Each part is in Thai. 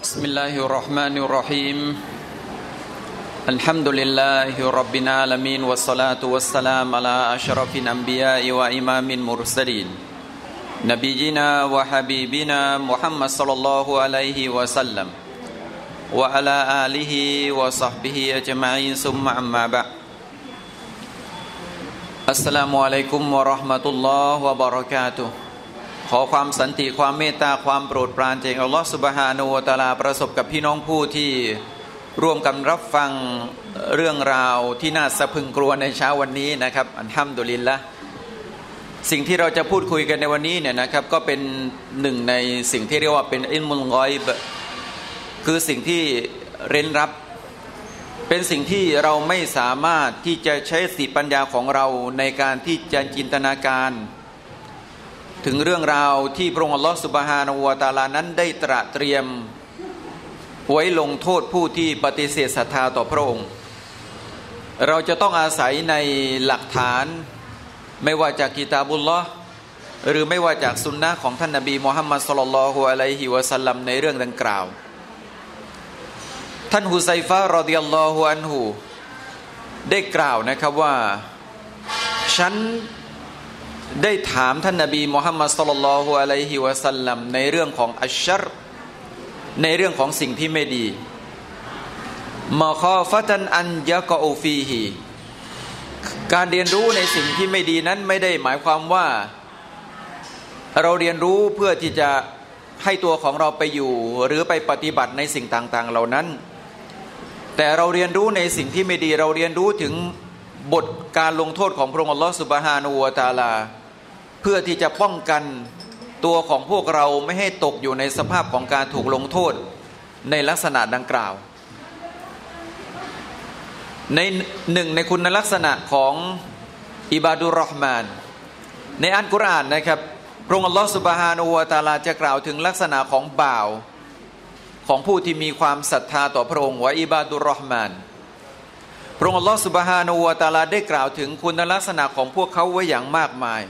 بسم الله الرحمن الرحيم الحمد لله رب العالمين والصلاة والسلام على أشرف الأنبياء وإمام المرسلين نبينا وحبيبنا محمد صلى الله عليه وسلم وعلى آله وصحبه أجمعين ثم أما بعد السلام عليكم ورحمة الله وبركاتهขอความสันติความเมตตาความโปรดปรานจากอัลลอฮฺซุบฮานะฮูวะตะอาลาประสบกับพี่น้องผู้ที่ร่วมกันรับฟังเรื่องราวที่น่าสะพรึงกลัวในเช้าวันนี้นะครับอัลฮัมดุลิลละห์สิ่งที่เราจะพูดคุยกันในวันนี้เนี่ยนะครับก็เป็นหนึ่งในสิ่งที่เรียกว่าเป็นอิลมุลกอยบคือสิ่งที่เร้นลับเป็นสิ่งที่เราไม่สามารถที่จะใช้สติปัญญาของเราในการที่จะจินตนาการถึงเรื่องราวที่พระองค์อัลลอฮฺซุบฮานะฮูวะตะอาลานั้นได้ตระเตรียมไว้ลงโทษผู้ที่ปฏิเสธศรัทธาต่อพระองค์เราจะต้องอาศัยในหลักฐานไม่ว่าจากกิตาบุลลอฮ์หรือไม่ว่าจากสุนนะของท่านนบีมุฮัมมัดศ็อลลัลลอฮุอะลัยฮิวะซัลลัมในเรื่องดังกล่าวท่านฮุซัยฟะห์รอฎิยัลลอฮุอันฮุได้กล่าวนะครับว่าฉันได้ถามท่านนบีมุฮัมมัดศ็อลลัลลอฮุอะลัยฮิวะซัลลัมในเรื่องของอัชชัรในเรื่องของสิ่งที่ไม่ดีมะคอฟะตันอันยะกออูฟีฮิการเรียนรู้ในสิ่งที่ไม่ดีนั้นไม่ได้หมายความว่าเราเรียนรู้เพื่อที่จะให้ตัวของเราไปอยู่หรือไปปฏิบัติในสิ่งต่างๆเหล่านั้นแต่เราเรียนรู้ในสิ่งที่ไม่ดีเราเรียนรู้ถึงบทการลงโทษของพระองค์อัลลอฮฺซุบฮานะฮูวะตะอาลาเพื่อที่จะป้องกันตัวของพวกเราไม่ให้ตกอยู่ในสภาพของการถูกลงโทษในลักษณะดังกล่าวในหนึ่งในคุณลักษณะของอิบาดุรเราะห์มานในอัลกุรอานนะครับพระองค์อัลลอฮฺซุบฮานะฮูวะตะอาลาจะกล่าวถึงลักษณะของบ่าวของผู้ที่มีความศรัทธาต่อพระองค์ว่าอิบาดุรเราะห์มานพระองค์อัลลอฮฺซุบฮานะฮูวะตะอาลาได้กล่าวถึงคุณลักษณะของพวกเขาไว้อย่างมากมาย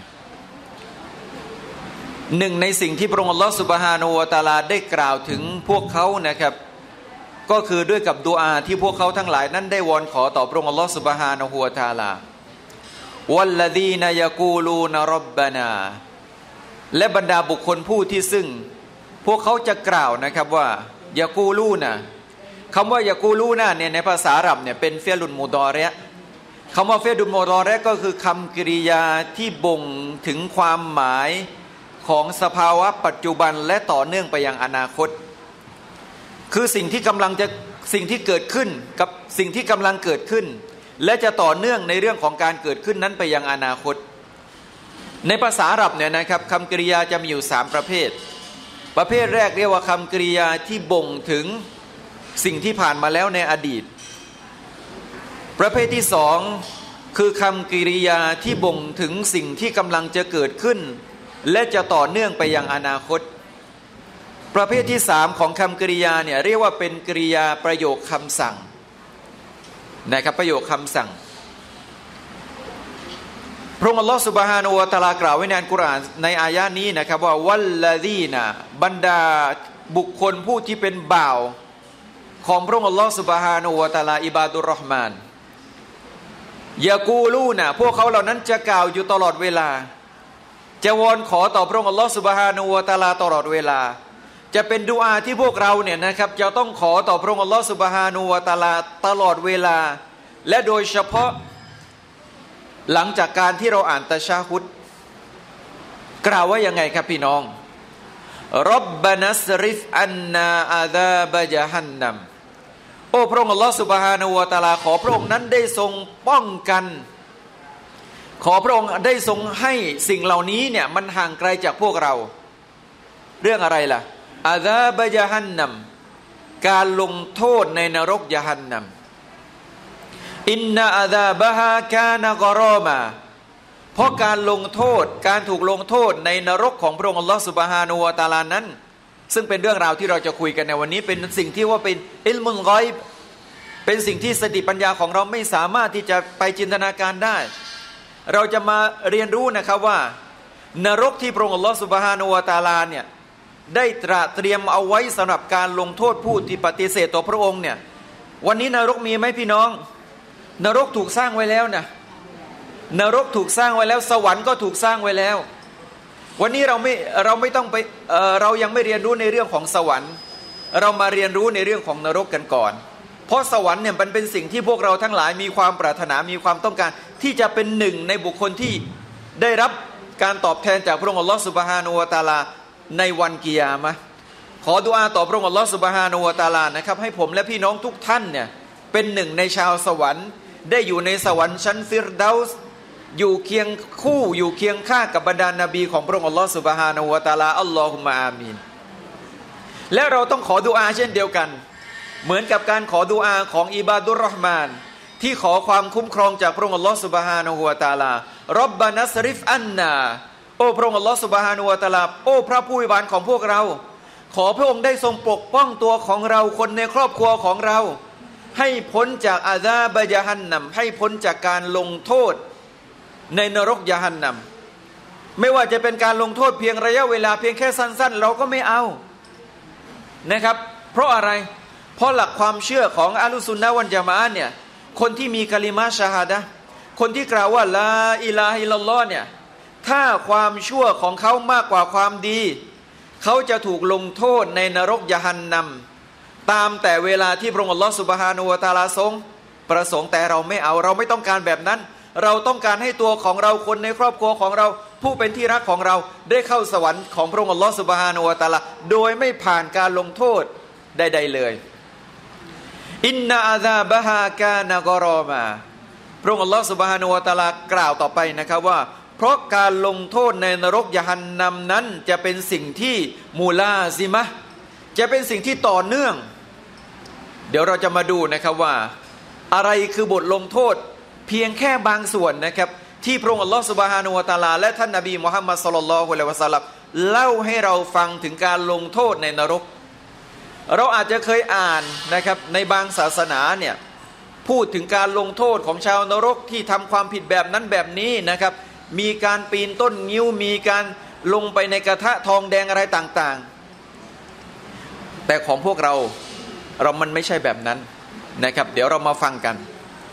หนึ่งในสิ่งที่พระองค์อัลลอฮฺซุบฮานะฮูวะตะอาลาได้กล่าวถึงพวกเขานะครับก็คือด้วยกับดุอาที่พวกเขาทั้งหลายนั้นได้วอนขอต่อพระองค์อัลลอฮฺซุบฮานะฮูวะตะอาลาวัลลดีนยะกูลูนร็อบบานาและบรรดาบุคคลผู้ที่ซึ่งพวกเขาจะกล่าวนะครับว่ายะกูลูนะคำว่ายะกูลูนะเนี่ยในภาษาอาหรับเนี่ยเป็นเฟียลุนมุฎอเราะห์คำว่าเฟียลุนมุฎอเราะห์ก็คือคำกริยาที่บ่งถึงความหมายของสภาวะปัจจุบันและต่อเนื่องไปยังอนาคตคือสิ่งที่เกิดขึ้นกับสิ่งที่กำลังเกิดขึ้นและจะต่อเนื่องในเรื่องของการเกิดขึ้นนั้นไปยังอนาคตในภาษาอาหรับเนี่ยนะครับคำกริยาจะมีอยู่3ประเภทประเภทแรกเรียกว่าคำกริยาที่บ่งถึงสิ่งที่ผ่านมาแล้วในอดีตประเภทที่2คือคำกริยาที่บ่งถึงสิ่งที่กำลังจะเกิดขึ้นและจะต่อเนื่องไปยังอนาคตประเภทที่3ของคำกริยาเนี่ยเรียกว่าเป็นกริยาประโยคคำสั่งนะครับประโยคคำสั่งพระองค์อัลลอฮฺซุบฮานะฮูวะตะอาลากล่าวไว้ในอัลกุรอานในอายะนี้นะครับว่าวัลลดีนะบรรดาบุคคลผู้ที่เป็นบ่าวของพระองค์อัลลอฮฺซุบฮานะฮูวะตะอาลาอิบาดุรเราะห์มานยะกูลูนะพวกเขาเหล่านั้นจะกล่าวอยู่ตลอดเวลาจะวอนขอต่อพระองค์อัลลอฮฺซุบฮานะฮูวะตะอาลาตลอดเวลาจะเป็นดุอาที่พวกเราเนี่ยนะครับจะต้องขอต่อพระองค์อัลลอฮฺซุบฮานะฮูวะตะอาลาตลอดเวลาและโดยเฉพาะหลังจากการที่เราอ่านตะชะฮุดกล่าวว่ายังไงครับพี่น้องร็อบบานัสริฟอันนาอาซาบะญะฮันนัมโอ้พระองค์อัลลอฮฺซุบฮานะฮูวะตะอาลาขอพระองค์นั้นได้ทรงป้องกันขอพระองค์ได้ทรงให้สิ่งเหล่านี้เนี่ยมันห่างไกลจากพวกเราเรื่องอะไรล่ะอาซาบะญะฮันนัมการลงโทษในนรกญะฮันนัมอินนาอาซาบะฮากานะกอรอมาเพราะการลงโทษการถูกลงโทษในนรกของพระองค์อัลลอฮฺซุบฮานะฮูวะตะอาลานั้นซึ่งเป็นเรื่องราวที่เราจะคุยกันในวันนี้เป็นสิ่งที่ว่าเป็นอิลมุลกอยบเป็นสิ่งที่สติปัญญาของเราไม่สามารถที่จะไปจินตนาการได้เราจะมาเรียนรู้นะครับว่านรกที่พระองค์อัลลอฮฺซุบฮานะฮูวะตะอาลาเนี่ยได้ตระเตรียมเอาไว้สำหรับการลงโทษผู้ที่ปฏิเสธต่อพระองค์เนี่ยวันนี้นรกมีไหมพี่น้องนรกถูกสร้างไว้แล้วนะนรกถูกสร้างไว้แล้วสวรรค์ก็ถูกสร้างไว้แล้ววันนี้เราไม่ต้องไปเรายังไม่เรียนรู้ในเรื่องของสวรรค์เรามาเรียนรู้ในเรื่องของนรกกันก่อนเพราะสวรรค์เนี่ยมันเป็นสิ่งที่พวกเราทั้งหลายมีความปรารถนามีความต้องการที่จะเป็นหนึ่งในบุคคลที่ได้รับการตอบแทนจากพระองค์อัลลอฮฺซุบฮานะฮูวะตะอาลาในวันกิยามะห์ขอดุอาต่อพระองค์อัลลอฮฺซุบฮานะฮูวะตะอาลานะครับให้ผมและพี่น้องทุกท่านเนี่ยเป็นหนึ่งในชาวสวรรค์ได้อยู่ในสวรรค์ชั้นฟิรเดาส์อยู่เคียงคู่อยู่เคียงข้างกับบรรดานบีของพระองค์อัลลอฮฺซุบฮานะฮูวะตะอาลาอัลลอฮุมะอามีนและเราต้องขอดุอาเช่นเดียวกันเหมือนกับการขอดุอาของอิบาดุรเราะห์มานที่ขอความคุ้มครองจากพระองค์อัลลอฮฺซุบฮานะฮูวะตะอาลาร็อบบานัสริฟอันนาโอ้พระองค์อัลลอฮฺซุบฮานะฮูวะตะอาลาโอ้พระผู้อวยบานของพวกเราขอพระองค์ได้ทรงปกป้องตัวของเราคนในครอบครัวของเราให้พ้นจากอาซาบะยะฮันนัมให้พ้นจากการลงโทษในนรกยะฮันนัมไม่ว่าจะเป็นการลงโทษเพียงระยะเวลาเพียงแค่สั้นๆเราก็ไม่เอานะครับเพราะอะไรเพราะหลักความเชื่อของอะห์ลุสซุนนะฮ์วัลญะมาอะห์เนี่ยคนที่มีกะลิมะชะฮาดะห์คนที่กล่าวว่าลาอิลาฮะอิลลัลลอฮ์เนี่ยถ้าความชั่วของเขามากกว่าความดีเขาจะถูกลงโทษในนรกยะฮันนัมตามแต่เวลาที่พระองค์อัลลอฮฺซุบฮานะฮูวะตะอาลาทรงประสงค์แต่เราไม่เอาเราไม่ต้องการแบบนั้นเราต้องการให้ตัวของเราคนในครอบครัวของเราผู้เป็นที่รักของเราได้เข้าสวรรค์ของพระองค์อัลลอฮฺซุบฮานะฮูวะตะอาลาโดยไม่ผ่านการลงโทษใดๆเลยอินนาอาซาบะฮากานะกอรอมาพระองค์อัลลอฮฺซุบฮานะฮูวะตะอาลากล่าวต่อไปนะครับว่าเพราะการลงโทษในนรกยะฮันนัมนั้นจะเป็นสิ่งที่มูลาซิมะห์จะเป็นสิ่งที่ต่อเนื่องเดี๋ยวเราจะมาดูนะครับว่าอะไรคือบทลงโทษเพียงแค่บางส่วนนะครับที่พระองค์อัลลอฮฺซุบฮานะฮูวะตะอาลาและท่านนบีมุฮัมมัดศ็อลลัลลอฮุอะลัยฮิวะซัลลัมเล่าให้เราฟังถึงการลงโทษในนรกเราอาจจะเคยอ่านนะครับในบางศาสนาเนี่ยพูดถึงการลงโทษของชาวนรกที่ทำความผิดแบบนั้นแบบนี้นะครับมีการปีนต้นงิ้วมีการลงไปในกระทะทองแดงอะไรต่างๆแต่ของพวกเรามันไม่ใช่แบบนั้นนะครับเดี๋ยวเรามาฟังกัน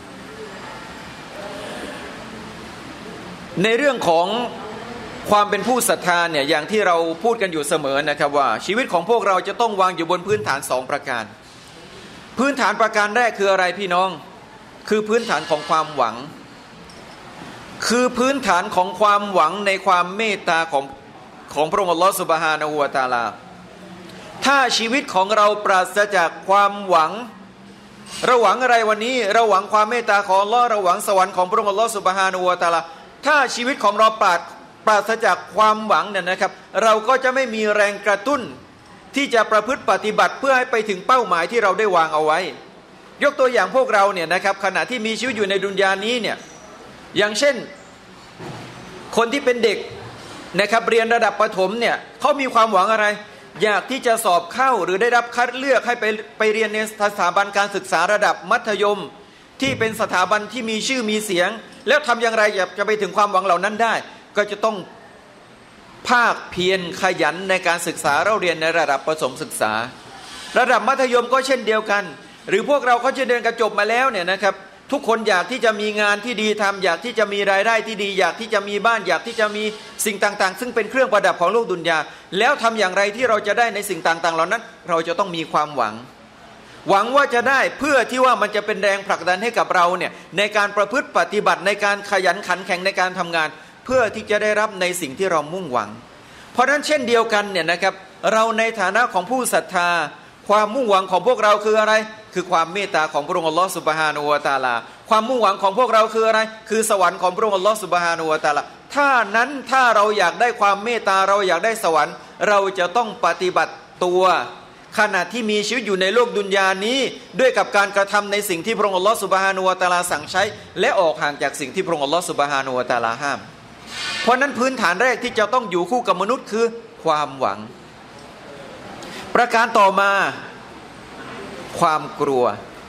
ในเรื่องของความเป็นผู้ศรัทธาเนี่ยอย่างที่เราพูดกันอยู่เสมอนะครับว่าชีวิตของพวกเราจะต้องวางอยู่บนพื้นฐาน2ประการพื้นฐานประการแรกคืออะไรพี่น้องคือพื้นฐานของความหวังคือพื้นฐานของความหวังในความเมตตาของพระองค์อัลลอฮฺซุบฮานะฮูวะตะอาลาถ้าชีวิตของเราปราศจากความหวังเราหวังอะไรวันนี้เราหวังความเมตตาของอัลลอฮ์เราหวังสวรรค์ของพระองค์อัลลอฮฺซุบฮานะฮูวะตะอาลาถ้าชีวิตของเราปราศจากความหวังเนี่ยนะครับเราก็จะไม่มีแรงกระตุ้นที่จะประพฤติปฏิบัติเพื่อให้ไปถึงเป้าหมายที่เราได้วางเอาไว้ยกตัวอย่างพวกเราเนี่ยนะครับขณะที่มีชีวิตอยู่ในดุนยานี้เนี่ยอย่างเช่นคนที่เป็นเด็กนะครับเรียนระดับประถมเนี่ยเขามีความหวังอะไรอยากที่จะสอบเข้าหรือได้รับคัดเลือกให้ไปเรียนในสถาบันการศึกษาระดับมัธยมที่เป็นสถาบันที่มีชื่อมีเสียงแล้วทำอย่างไรจะไปถึงความหวังเหล่านั้นได้ก็จะต้องภาคเพียรขยันในการศึกษาเราเรียนในระดับประถมศึกษาระดับมัธยมก็เช่นเดียวกันหรือพวกเราเขาจะเดินกระจบมาแล้วเนี่ยนะครับทุกคนอยากที่จะมีงานที่ดีทำอยากที่จะมีรายได้ที่ดีอยากที่จะมีบ้านอยากที่จะมีสิ่งต่างๆซึ่งเป็นเครื่องประดับของโลกดุนยาแล้วทำอย่างไรที่เราจะได้ในสิ่งต่างๆเหล่านั้นเราจะต้องมีความหวังว่าจะได้เพื่อที่ว่ามันจะเป็นแรงผลักดันให้กับเราเนี่ยในการประพฤติปฏิบัติในการขยันขันแข็งในการทำงานเพื่อที่จะได้รับในสิ่งที่เรามุ่งหวังเพราะฉะนั้นเช่นเดียวกันเนี่ยนะครับเราในฐานะของผู้ศรัทธาความมุ่งหวังของพวกเราคืออะไรคือความเมตตาของพระองค์อัลลอฮฺซุบฮานะฮูวะตะอาลาความมุ่งหวังของพวกเราคืออะไรคือสวรรค์ของพระองค์อัลลอฮฺซุบฮานะฮูวะตะอาลาถ้าเราอยากได้ความเมตตาเราอยากได้สวรรค์เราจะต้องปฏิบัติตัวขณะที่มีชีวิตอยู่ในโลกดุนยานี้ด้วยกับการกระทำในสิ่งที่พระองค์อัลลอฮฺซุบฮานะฮูวะตะอาลาสั่งใช้และออกห่างจากสิ่งที่พระองค์อัลลอฮฺซุบฮานะฮูวะตะอาลาห้ามเพราะนั้นพื้นฐานแรกที่จะต้องอยู่คู่กับมนุษย์คือความหวังประการต่อมาความกลัว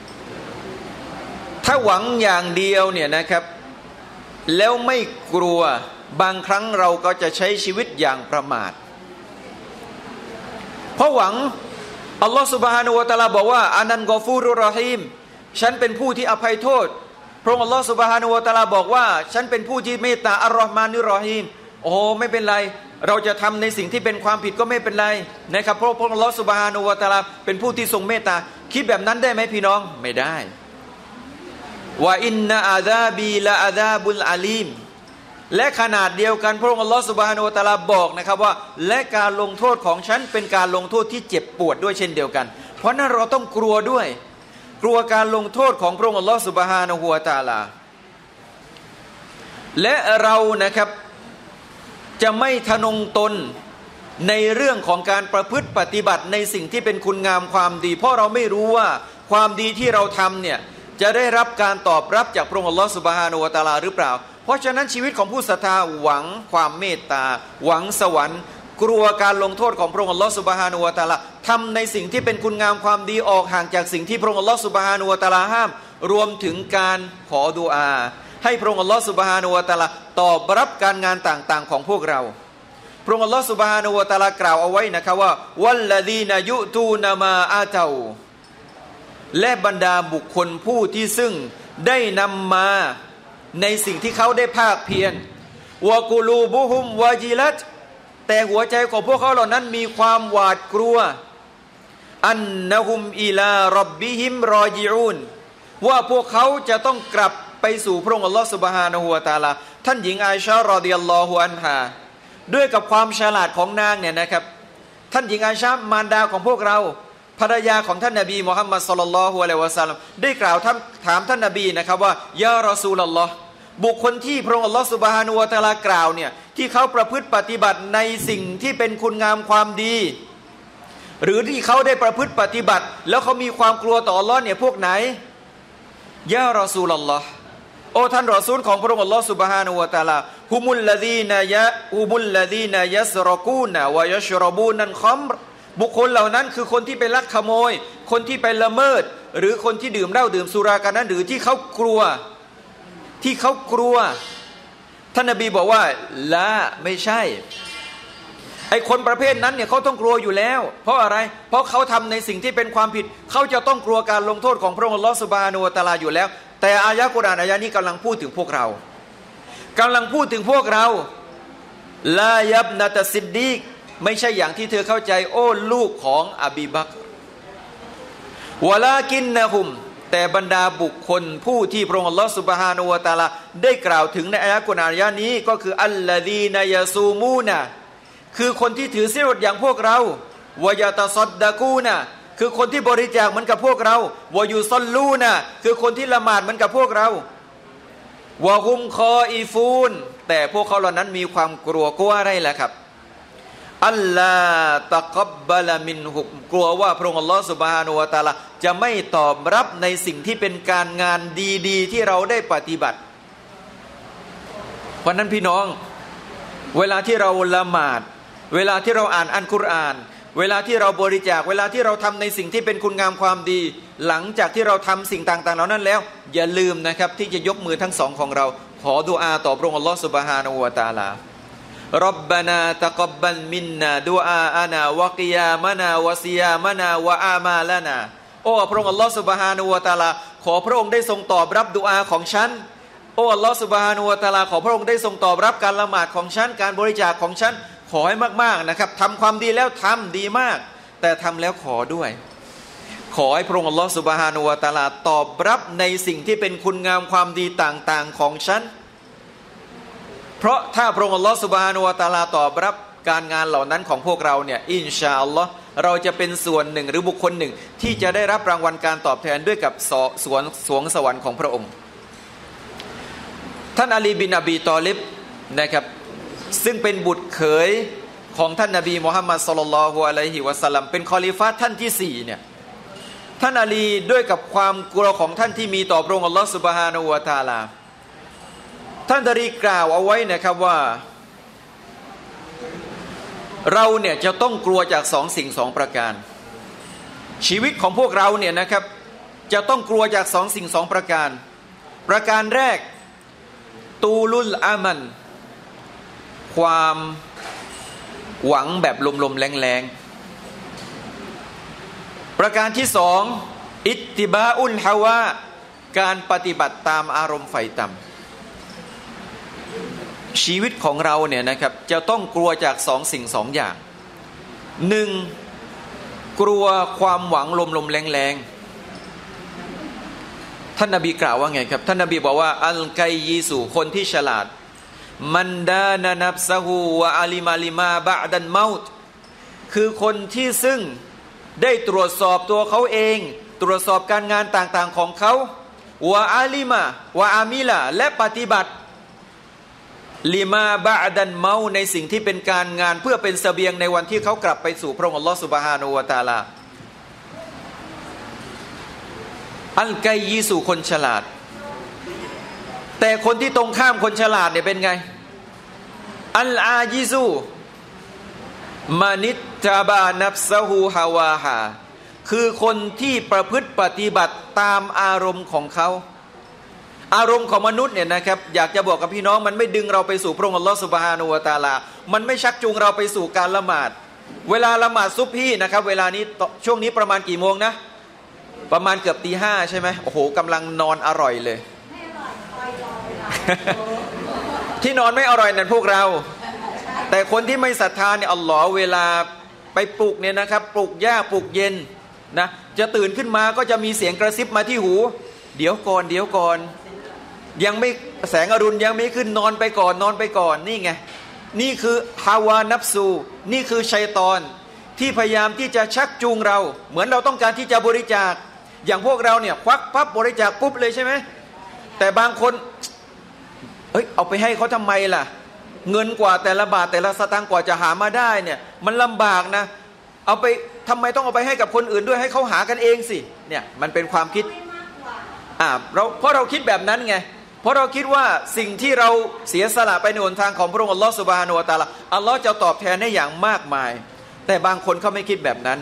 ถ้าหวังอย่างเดียวเนี่ยนะครับแล้วไม่กลัวบางครั้งเราก็จะใช้ชีวิตอย่างประมาทราะหวังอัลลอฮฺซุบฮานะฮูวะตะอาลาบอกว่าอานันกอฟูรุรรอฮีมฉันเป็นผู้ที่อภัยโทษพระองค์อัลลอฮฺซุบฮานะฮูวะตะอาลาบอกว่าฉันเป็นผู้ที่เมตตาอัลลอฮ์มานิรรอฮีมโอ้ไม่เป็นไรเราจะทำในสิ่งที่เป็นความผิดก็ไม่เป็นไรนะครับเพราะพระองค์อัลลอฮฺซุบฮานะฮูวะตะอาลาเป็นผู้ที่ทรงเมตตาคิดแบบนั้นได้ไหมพี่น้องไม่ได้ว่าอินนาอาซาบีละอาซาบุลอาลีมและขนาดเดียวกันพระองค์อัลลอฮฺซุบฮานะฮูวะตะอาลาบอกนะครับว่าและการลงโทษของฉันเป็นการลงโทษที่เจ็บปวดด้วยเช่นเดียวกันเพราะนั้นเราต้องกลัวด้วยกลัวการลงโทษของพระองค์อัลลอฮฺซุบฮานะฮูวะตะอาลาและเรานะครับจะไม่ทะนงตนในเรื่องของการประพฤติปฏิบัติในสิ่งที่เป็นคุณงามความดีเพราะเราไม่รู้ว่าความดีที่เราทำเนี่ยจะได้รับการตอบรับจากพระองค์อัลลอฮฺซุบฮานะฮูวะตะอาลาหรือเปล่าเพราะฉะนั้นชีวิตของผู้ศรัทธาหวังความเมตตาหวังสวรรค์กลัวการลงโทษของพระองค์อัลลอฮฺซุบฮานะฮูวะตะอาลาทำในสิ่งที่เป็นคุณงามความดีออกห่างจากสิ่งที่พระองค์อัลลอฮฺซุบฮานะฮูวะตะอาลาห้ามรวมถึงการขอดุอาให้พระองค์อัลลอฮฺซุบฮานะฮูวะตะอาลาตอบรับการงานต่างๆของพวกเราพระองค์อัลลอฮฺซุบฮานะฮูวะตะอาลากล่าวเอาไว้นะครับว่าวัลลดีนยุตูนามาอาเตาและบรรดาบุคคลผู้ที่ซึ่งได้นำมาในสิ่งที่เขาได้ภาคเพียรวะกุลูบุฮุมวาจิลัตแต่หัวใจของพวกเขาเหล่านั้นมีความหวาดกลัวอันนะฮุมอิลาร็อบบิฮิมรอญิอูนว่าพวกเขาจะต้องกลับไปสู่พระองค์อัลลอฮฺซุบฮานะฮูวะตะอาลาท่านหญิงอาอิชะฮ์รอฎิยัลลอฮุอันฮาด้วยกับความฉลาดของนางเนี่ยนะครับท่านหญิงอาอิชะฮ์มารดาของพวกเราภรรยาของท่านนบีมุฮัมมัดศ็อลลัลลอฮุอะลัยฮิวะซัลลัมได้กล่าวถามท่านนบีนะครับว่ายารอซูลุลลอฮ์บุคคลที่พระองค์อัลลอฮฺซุบฮานะฮูวะตะอาลากล่าวเนี่ยที่เขาประพฤติปฏิบัติในสิ่งที่เป็นคุณงามความดีหรือที่เขาได้ประพฤติปฏิบัติแล้วเขามีความกลัวต่ออัลลอฮ์เนี่ยพวกไหนยารอซูลุลลอฮ์โอ้ท่านรอซูลของพระองค์อัลลอฮฺซุบฮานะฮูวะตะอาลาฮุมุลลดีนยัสรอกูนะวะยัชรบูนันคัมรบุคคลเหล่านั้นคือคนที่ไปลักขโมยคนที่ไปละเมิดหรือคนที่ดื่มเหล้าดื่มสุรากันนั้นหรือที่เขากลัวท่านนบีบอกว่าละไม่ใช่ไอคนประเภทนั้นเนี่ยเขาต้องกลัวอยู่แล้วเพราะอะไรเพราะเขาทำในสิ่งที่เป็นความผิดเขาจะต้องกลัวการลงโทษของพระองค์อัลลอฮฺซุบฮานะฮูวะตะอาลาอยู่แล้วแต่อายะกุรอานอายะนี้กำลังพูดถึงพวกเราลายับนะตะซิดดีกไม่ใช่อย่างที่เธอเข้าใจโอ้ลูกของอบีบักรวะลากินนะฮุมแต่บรรดาบุคคลผู้ที่พระองค์อัลลอฮฺซุบฮานะฮูวะตะอาลาได้กล่าวถึงในอายะกุรอานอายะนี้ก็คืออัลลดีนยะซูมูนะคือคนที่ถือศีลอดอย่างพวกเราวะยะตะซัดดะกูนะคือคนที่บริจาคเหมือนกับพวกเราวะยูซอลลูนะคือคนที่ละหมาดเหมือนกับพวกเราวะฮุมคออีฟูนแต่พวกเขาเหล่านั้นมีความกลัวอะไรแหละครับอัลลาตะกับบะลามินฮุมกลัวว่าพระองค์อัลลอฮฺซุบฮานะฮูวะตะอาลาจะไม่ตอบรับในสิ่งที่เป็นการงานดีๆที่เราได้ปฏิบัติเพราะนั้นพี่น้องเวลาที่เราละหมาดเวลาที่เราอ่านอัลกุรอานเวลาที่เราบริจาคเวลาที่เราทำในสิ่งที่เป็นคุณงามความดีหลังจากที่เราทำสิ่งต่างๆเหล่านั้นแล้วอย่าลืมนะครับที่จะยกมือทั้งสองของเราขอดุอาต่อพระองค์อัลลอฮฺซุบฮานะฮูวะตะอาลารับบานาตะกับบลมินนาดุอาอานาวะกิยามะนาวะซิยามะนาวะอามาละนาโอ้พระองค์อัลลอฮฺซุบฮานะฮูวะตะอาลาขอพระองค์ได้ทรงตอบรับดุอาของฉันโอ้อัลลอฮฺซุบฮานะฮูวะตะอาลาขอพระองค์ได้ทรงตอบรับการละหมาดของฉันการบริจาคของฉันขอให้มากๆนะครับทำความดีแล้วทำดีมากแต่ทำแล้วขอด้วยขอให้พระองค์อัลลอฮฺซุบฮานะฮูวะตะอาลาตอบรับในสิ่งที่เป็นคุณงามความดีต่างๆของฉันเพราะถ้าพระองค์อัลลอฮฺซุบฮานะฮูวะตะอาลาตอบรับการงานเหล่านั้นของพวกเราเนี่ยอินชาอัลลอฮ์เราจะเป็นส่วนหนึ่งหรือบุคคลหนึ่งที่จะได้รับรางวัลการตอบแทนด้วยกับสวงสวรรค์ของพระองค์ท่านอาลีบินอบีตอลิบนะครับซึ่งเป็นบุตรเขยของท่านนบีมุฮัมมัดศ็อลลัลลอฮุอะลัยฮิวะซัลลัมเป็นคอลิฟะห์ท่านที่4เนี่ยท่านอาลีด้วยกับความกลัวของท่านที่มีต่อพระองค์อัลลอฮฺซุบฮานะฮูวะตะอาลาท่านอาลีกล่าวเอาไว้นะครับว่าเราเนี่ยจะต้องกลัวจาก2 สิ่ง 2 ประการชีวิตของพวกเราเนี่ยนะครับจะต้องกลัวจาก2 สิ่ง 2 ประการประการแรกตูลุลอามันความหวังแบบลมๆแรงๆประการที่สองอิตติบาอุลฮาวาการปฏิบัติตามอารมณ์ไฟต่ำชีวิตของเราเนี่ยนะครับจะต้องกลัวจากสิ่งสองอย่างหนึ่งกลัวความหวังลมๆแรงๆท่านนบีกล่าวว่าไงครับท่านนบีบอกว่าอัลไกยีสูคนที่ฉลาดมันดานะนับซะฮูวะอาลิมาลิมาบะดันเมาต์คือคนที่ซึ่งได้ตรวจสอบตัวเขาเองตรวจสอบการงานต่างๆของเขาวะอาลิมาวะอามิละและปฏิบัติลิมาบะดันเมาในสิ่งที่เป็นการงานเพื่อเป็นเสบียงในวันที่เขากลับไปสู่พระองค์อัลลอฮฺซุบฮานะฮูวะตะอาลาอัลไกยีสู่คนฉลาดแต่คนที่ตรงข้ามคนฉลาดเนี่ยเป็นไงอัลอาญิซูมานิตตาบานับซะฮูฮาวาฮาคือคนที่ประพฤติปฏิบัติตามอารมณ์ของเขาอารมณ์ของมนุษย์เนี่ยนะครับอยากจะบอกกับพี่น้องมันไม่ดึงเราไปสู่พระองค์อัลลอฮฺซุบฮานะฮูวะตะอาลามันไม่ชักจูงเราไปสู่การละหมาดเวลาละหมาดซุบฮีนะครับเวลานี้ช่วงนี้ประมาณกี่โมงนะประมาณเกือบตี 5ใช่ไหมโอ้โหกำลังนอนอร่อยเลย ที่นอนไม่อร่อยนั่นพวกเราแต่คนที่ไม่ศรัทธาเนี่ยอัลลอฮ์เวลาไปปลุกเนี่ยนะครับปลุกยากปลุกเย็นนะจะตื่นขึ้นมาก็จะมีเสียงกระซิบมาที่หูเดี๋ยวก่อนยังไม่แสงอรุณยังไม่ขึ้นนอนไปก่อนนี่ไงนี่คือฮาวานัฟซูนี่คือชัยฏอนที่พยายามที่จะชักจูงเราเหมือนเราต้องการที่จะบริจาคอย่างพวกเราเนี่ยควักปั๊บบริจาคปุ๊บเลยใช่ไหมแต่บางคนเอาไปให้เขาทำไมล่ะเงินกว่าแต่ละบาทแต่ละสตางค์กว่าจะหามาได้เนี่ยมันลำบากนะเอาไปทำไมต้องเอาไปให้กับคนอื่นด้วยให้เขาหากันเองสิเนี่ยมันเป็นความคิดเพราะเราคิดแบบนั้นไงเพราะเราคิดว่าสิ่งที่เราเสียสละไปในหนทางของพระองค์อัลลอฮฺซุบฮานะฮูวะตะอาลาอัลลอฮฺจะตอบแทนได้อย่างมากมายแต่บางคนเขาไม่คิดแบบนั้น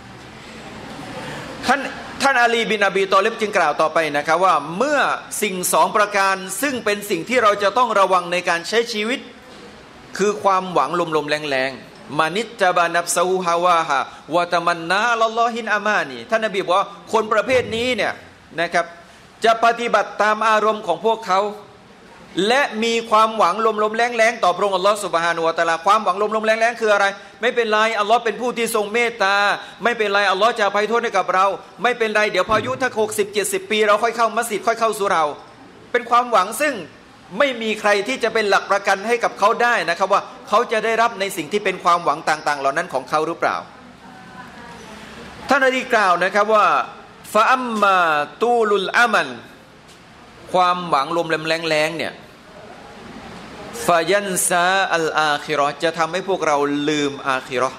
ท่านอาลีบินอบีตอลิบจึงกล่าวต่อไปนะครับว่าเมื่อสิ่งสองประการซึ่งเป็นสิ่งที่เราจะต้องระวังในการใช้ชีวิตคือความหวังลมๆแรงๆมานิจบานับซาฮูฮาวาฮาวะตะมันนาลลอฮินอามานีท่านนบีบอกว่าคนประเภทนี้เนี่ยนะครับจะปฏิบัติตามอารมณ์ของพวกเขาและมีความหวังลมๆแรงๆต่อพระองค์อัลลอฮฺซุบฮานะฮูวะตะอาลาความหวังลมๆแรงๆคืออะไรไม่เป็นไรอัลลอฮ์เป็นผู้ที่ทรงเมตตาไม่เป็นไรอัลลอฮ์จะอภัยโทษให้กับเราไม่เป็นไรเดี๋ยวพออายุถ้า60-70 ปีเราค่อยเข้ามัสยิดค่อยเข้าสู่เราเป็นความหวังซึ่งไม่มีใครที่จะเป็นหลักประกันให้กับเขาได้นะครับว่าเขาจะได้รับในสิ่งที่เป็นความหวังต่างๆเหล่านั้นของเขาหรือเปล่าท่านนบีกล่าวนะครับว่าฟะอัมมาตูลุลอามันความหวังลมแรงๆเนี่ยฟายันซาอัลอาคิเราะห์จะทำให้พวกเราลืมอาคิเราะห์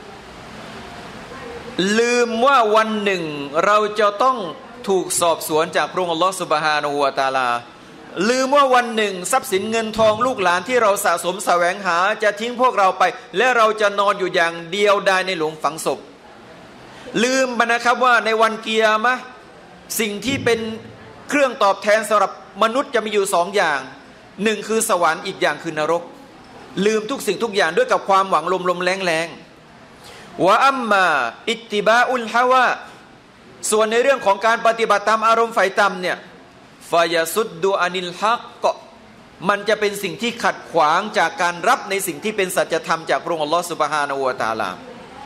ลืมว่าวันหนึ่งเราจะต้องถูกสอบสวนจากพระองค์อัลลอฮฺซุบฮานะฮูวะตะอาลาลืมว่าวันหนึ่งทรัพย์สินเงินทองลูกหลานที่เราสะสมแสวงหาจะทิ้งพวกเราไปและเราจะนอนอยู่อย่างเดียวดายในหลุมฝังศพลืมไปนะครับว่าในวันกิยามะห์สิ่งที่เป็นเครื่องตอบแทนสำหรับมนุษย์จะมีอยู่สองอย่างหนึ่งคือสวรรค์อีกอย่างคือนรกลืมทุกสิ่งทุกอย่างด้วยกับความหวังลมๆแรงๆวะอัมมาอิตติบาอุลฮาวาส่วนในเรื่องของการปฏิบัติตามอารมณ์ไฟต่ำเนี่ยฟายาซุดดูอานิลฮักก็มันจะเป็นสิ่งที่ขัดขวางจากการรับในสิ่งที่เป็นสัจธรรมจากพระองค์อัลลอฮฺซุบฮานะฮูวะตะอาลา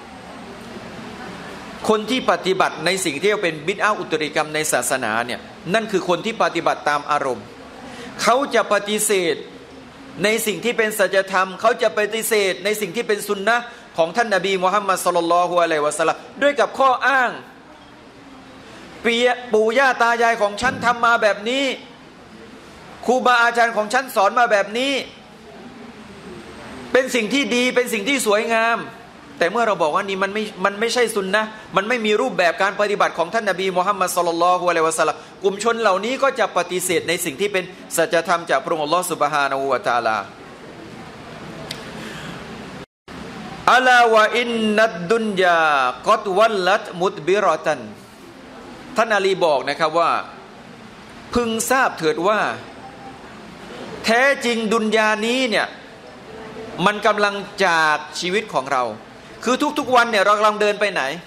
คนที่ปฏิบัติในสิ่งที่เป็นบิดอะห์อุตริกรรมในศาสนาเนี่ยนั่นคือคนที่ปฏิบัติตามอารมณ์เขาจะปฏิเสธในสิ่งที่เป็นสัจธรรมเขาจะปฏิเสธในสิ่งที่เป็นสุนนะห์ของท่านนบีมุฮัมมัดศ็อลลัลลอฮุอะลัยฮิวะซัลลัมด้วยกับข้ออ้างปู่ย่าตายายของฉันทำมาแบบนี้ครูบาอาจารย์ของฉันสอนมาแบบนี้เป็นสิ่งที่ดีเป็นสิ่งที่สวยงามแต่เมื่อเราบอกว่านี่มันไม่ใช่สุนนะมันไม่มีรูปแบบการปฏิบัติของท่านนบีมุฮัมมัดศ็อลลัลลอฮุอะลัยฮิวะซัลลัมกลุ่มชนเหล่านี้ก็จะปฏิเสธในสิ่งที่เป็นสัจธรรมจากพระองค์อัลลอฮฺซุบฮานะฮูวะตะอาลาอะลาวะอินนัดดุนยากอดวัลลัตมุดบิรอตันท่านอาลีบอกนะครับว่าพึงทราบเถิดว่าแท้จริงดุนยานี้เนี่ยมันกำลังจากชีวิตของเราคือทุกๆวันเนี่ยเรากำลังเดินไปไหน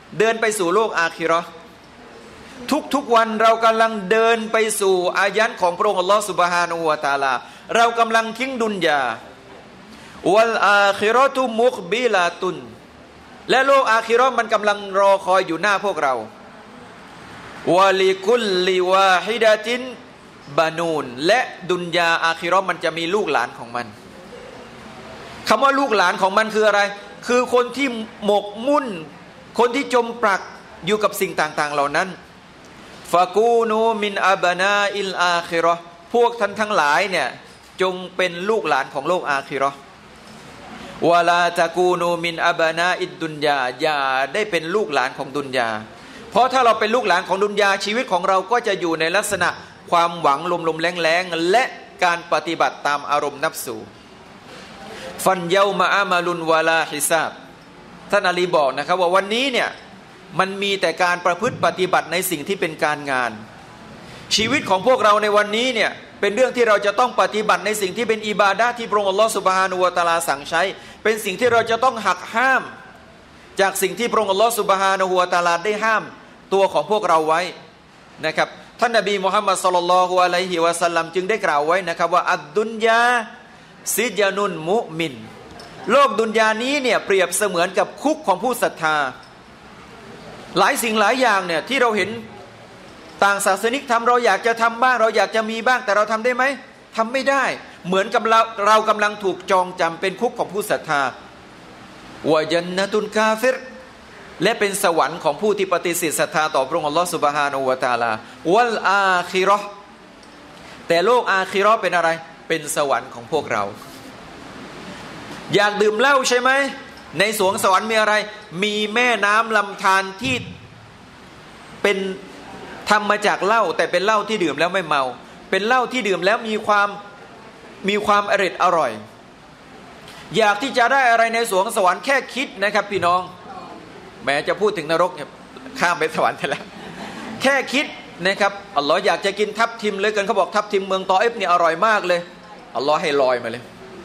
เดินไปสู่โลกอาคิเราะห์ทุกวันเรากำลังเดินไปสู่อายันของพระองค์อัลลอฮฺซุบฮานะฮูวะตะอาลาเรากำลังทิ้งดุนยาวัลอาคิเราะตุมุกบิลาตุนและโลกอาคิเราะห์มันกำลังรอคอยอยู่หน้าพวกเราวะลิกุลลิวาฮิดะตินบานูนและดุนยาอาคิเราะห์มันจะมีลูกหลานของมันคำว่าลูกหลานของมันคืออะไรคือคนที่หมกมุ่นคนที่จมปลักอยู่กับสิ่งต่างๆเหล่านั้นฟากูนูมินอับนาอิลอาคิเราะห์พวกท่านทั้งหลายเนี่ยจงเป็นลูกหลานของโลกอาคิเราะห์วะลาตะกูนูมินอับนาอิดดุนยาอย่าได้เป็นลูกหลานของดุนยาเพราะถ้าเราเป็นลูกหลานของดุนยาชีวิตของเราก็จะอยู่ในลักษณะความหวังลมๆแรงๆและการปฏิบัติตามอารมณ์นัฟสูฟันเยามาอามาลุนวาลาฮิซาบท่านอาลีบอกนะครับว่าวันนี้เนี่ยมันมีแต่การประพฤติปฏิบัติในสิ่งที่เป็นการงานชีวิตของพวกเราในวันนี้เนี่ยเป็นเรื่องที่เราจะต้องปฏิบัติในสิ่งที่เป็นอิบาดะห์ที่พระองค์อัลลอฮฺซุบฮานะฮูวะตะอาลาสั่งใช้เป็นสิ่งที่เราจะต้องหักห้ามจากสิ่งที่พระองค์อัลลอฮฺซุบฮานะฮูวะตะอาลาได้ห้ามตัวของพวกเราไว้นะครับท่านนบีมุฮัมมัดศ็อลลัลลอฮุอะลัยฮิวะซัลลัมจึงได้กล่าวไว้นะครับว่าอัดดุนยาซิจานุนมุมินโลกดุนยานี้เนี่ยเปรียบเสมือนกับคุกของผู้ศรัทธาหลายสิ่งหลายอย่างเนี่ยที่เราเห็นต่างศาสนิกทำเราอยากจะทำบ้างเราอยากจะมีบ้างแต่เราทำได้ไหมทำไม่ได้เหมือนกับเรากำลังถูกจองจำเป็นคุกของผู้ศรัทธาวะญันนะตุนกาฟิรและเป็นสวรรค์ของผู้ที่ปฏิเสธศรัทธาต่อพระองค์อัลลอฮฺซุบฮานะฮูวะตะอาลาวัลอาคิเราะห์แต่โลกอาคิเราะห์เป็นอะไรเป็นสวรรค์ของพวกเราอยากดื่มเหล้าใช่ไหมในสวงสวรรค์มีอะไรมีแม่น้ำลำธารที่เป็นทำมาจากเหล้าแต่เป็นเหล้าที่ดื่มแล้วไม่เมาเป็นเหล้าที่ดื่มแล้วมีความอร่อยอยากที่จะได้อะไรในสวงสวรรค์แค่คิดนะครับพี่น้องแม้จะพูดถึงนรกเนี่ยข้ามไปสวรรค์แล้วแค่คิดนะครับอัลลอฮ์อยากจะกินทับทิมเลยกันเขาบอกทับทิมเมืองตอเอฟเนี่ยอร่อยมากเลยอัลลอฮ์ให้ลอยมาเลย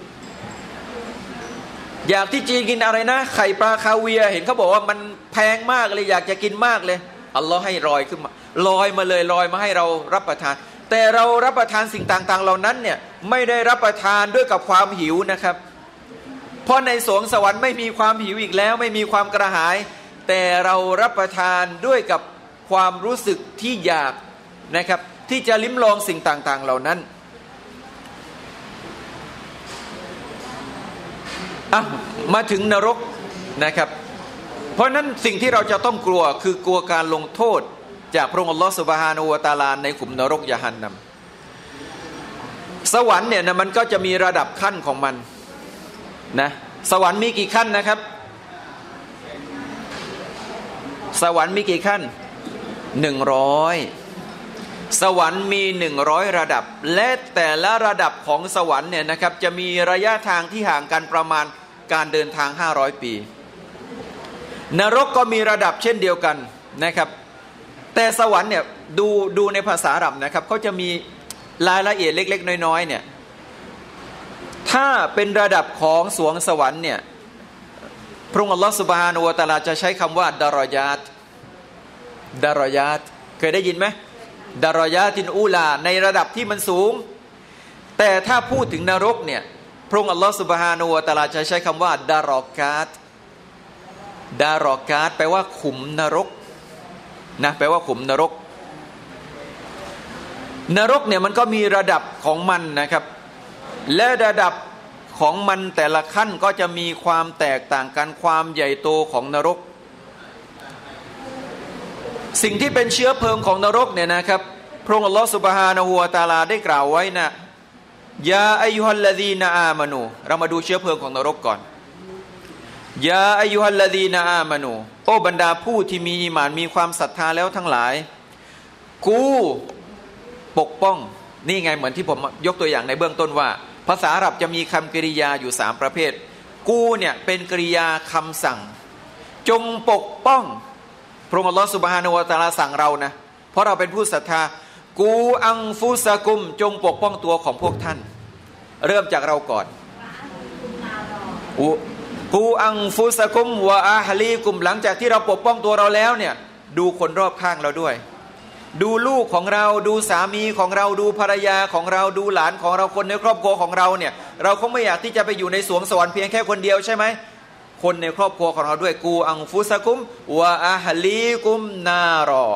อยากที่จีนกินอะไรนะไข่ปลาคาเวียเห็นเขาบอกว่ามันแพงมากเลยอยากจะกินมากเลยอัลลอฮ์ให้ลอยขึ้นมาลอยมาเลยลอยมาให้เรารับประทานแต่เรารับประทานสิ่งต่างๆเหล่านั้นเนี่ยไม่ได้รับประทานด้วยกับความหิวนะครับเพราะในสวงสวรรค์ไม่มีความหิวอีกแล้วไม่มีความกระหายแต่เรารับประทานด้วยกับความรู้สึกที่อยากนะครับที่จะลิ้มลองสิ่งต่างๆเหล่านั้นมาถึงนรกนะครับเพราะนั้นสิ่งที่เราจะต้องกลัวคือกลัวการลงโทษจากพระองค์อัลลอฮฺซุบฮานะฮูวะตะอาลาในขุมนรกยะฮันนัมสวรรค์เนี่ยนะมันก็จะมีระดับขั้นของมันนะสวรรค์มีกี่ขั้นนะครับสวรรค์มีกี่ขั้น100สวรรค์มี100ระดับและแต่ละระดับของสวรรค์เนี่ยนะครับจะมีระยะทางที่ห่างกันประมาณการเดินทาง500ปีนรกก็มีระดับเช่นเดียวกันนะครับแต่สวรรค์เนี่ยดูในภาษาอาหรับนะครับเขาจะมีรายละเอียดเล็กๆน้อยๆเนี่ยถ้าเป็นระดับของสวงสวรรค์เนี่ยพระองค์อัลลอฮฺซุบฮานะฮูวะตะอาลาจะใช้คำว่าดารอยาตเคยได้ยินไหมดารอยาตินอูลาในระดับที่มันสูงแต่ถ้าพูดถึงนรกเนี่ยพระองค์อัลลอฮฺซุบฮานะฮูวะตะอาลาจะใช้คำว่าดารอกาตแปลว่าขุมนรกนะแปลว่าขุมนรกเนี่ยมันก็มีระดับของมันนะครับและระดับของมันแต่ละขั้นก็จะมีความแตกต่างกันความใหญ่โตของนรกสิ่งที่เป็นเชื้อเพลิงของนรกเนี่ยนะครับพระองค์อัลลอฮฺซุบฮานะฮูวะตะอาลาได้กล่าวไว้นะยาอัยยุฮัลลซีนะอามานูเรามาดูเชื้อเพลิงของนรกก่อนยาอัยยุฮัลลซีนะอามานูโอ้บรรดาผู้ที่มีอีหม่านมีความศรัทธาแล้วทั้งหลายกูปกป้องนี่ไงเหมือนที่ผมยกตัวอย่างในเบื้องต้นว่าภาษาอาหรับจะมีคำกริยาอยู่3ประเภทกูเนี่ยเป็นกริยาคำสั่งจงปกป้องพระองค์อัลลอฮฺซุบฮานะฮูวะตะอาลาสั่งเรานะเพราะเราเป็นผู้ศรัทธากูอังฟุซะกุมจงปกป้องตัวของพวกท่านเริ่มจากเราก่อนกูอังฟุสกุมวะอาฮลีกุมหลังจากที่เราปกป้องตัวเราแล้วเนี่ยดูคนรอบข้างเราด้วยดูลูกของเราดูสามีของเราดูภรรยาของเราดูหลานของเราคนในครอบครัวของเราเนี่ยเราคงไม่อยากที่จะไปอยู่ในสวงสวรรค์เพียงแค่คนเดียวใช่ไหมคนในครอบครัวของเราด้วยกูอังฟุสกุมวะอาฮลีกุมนารอ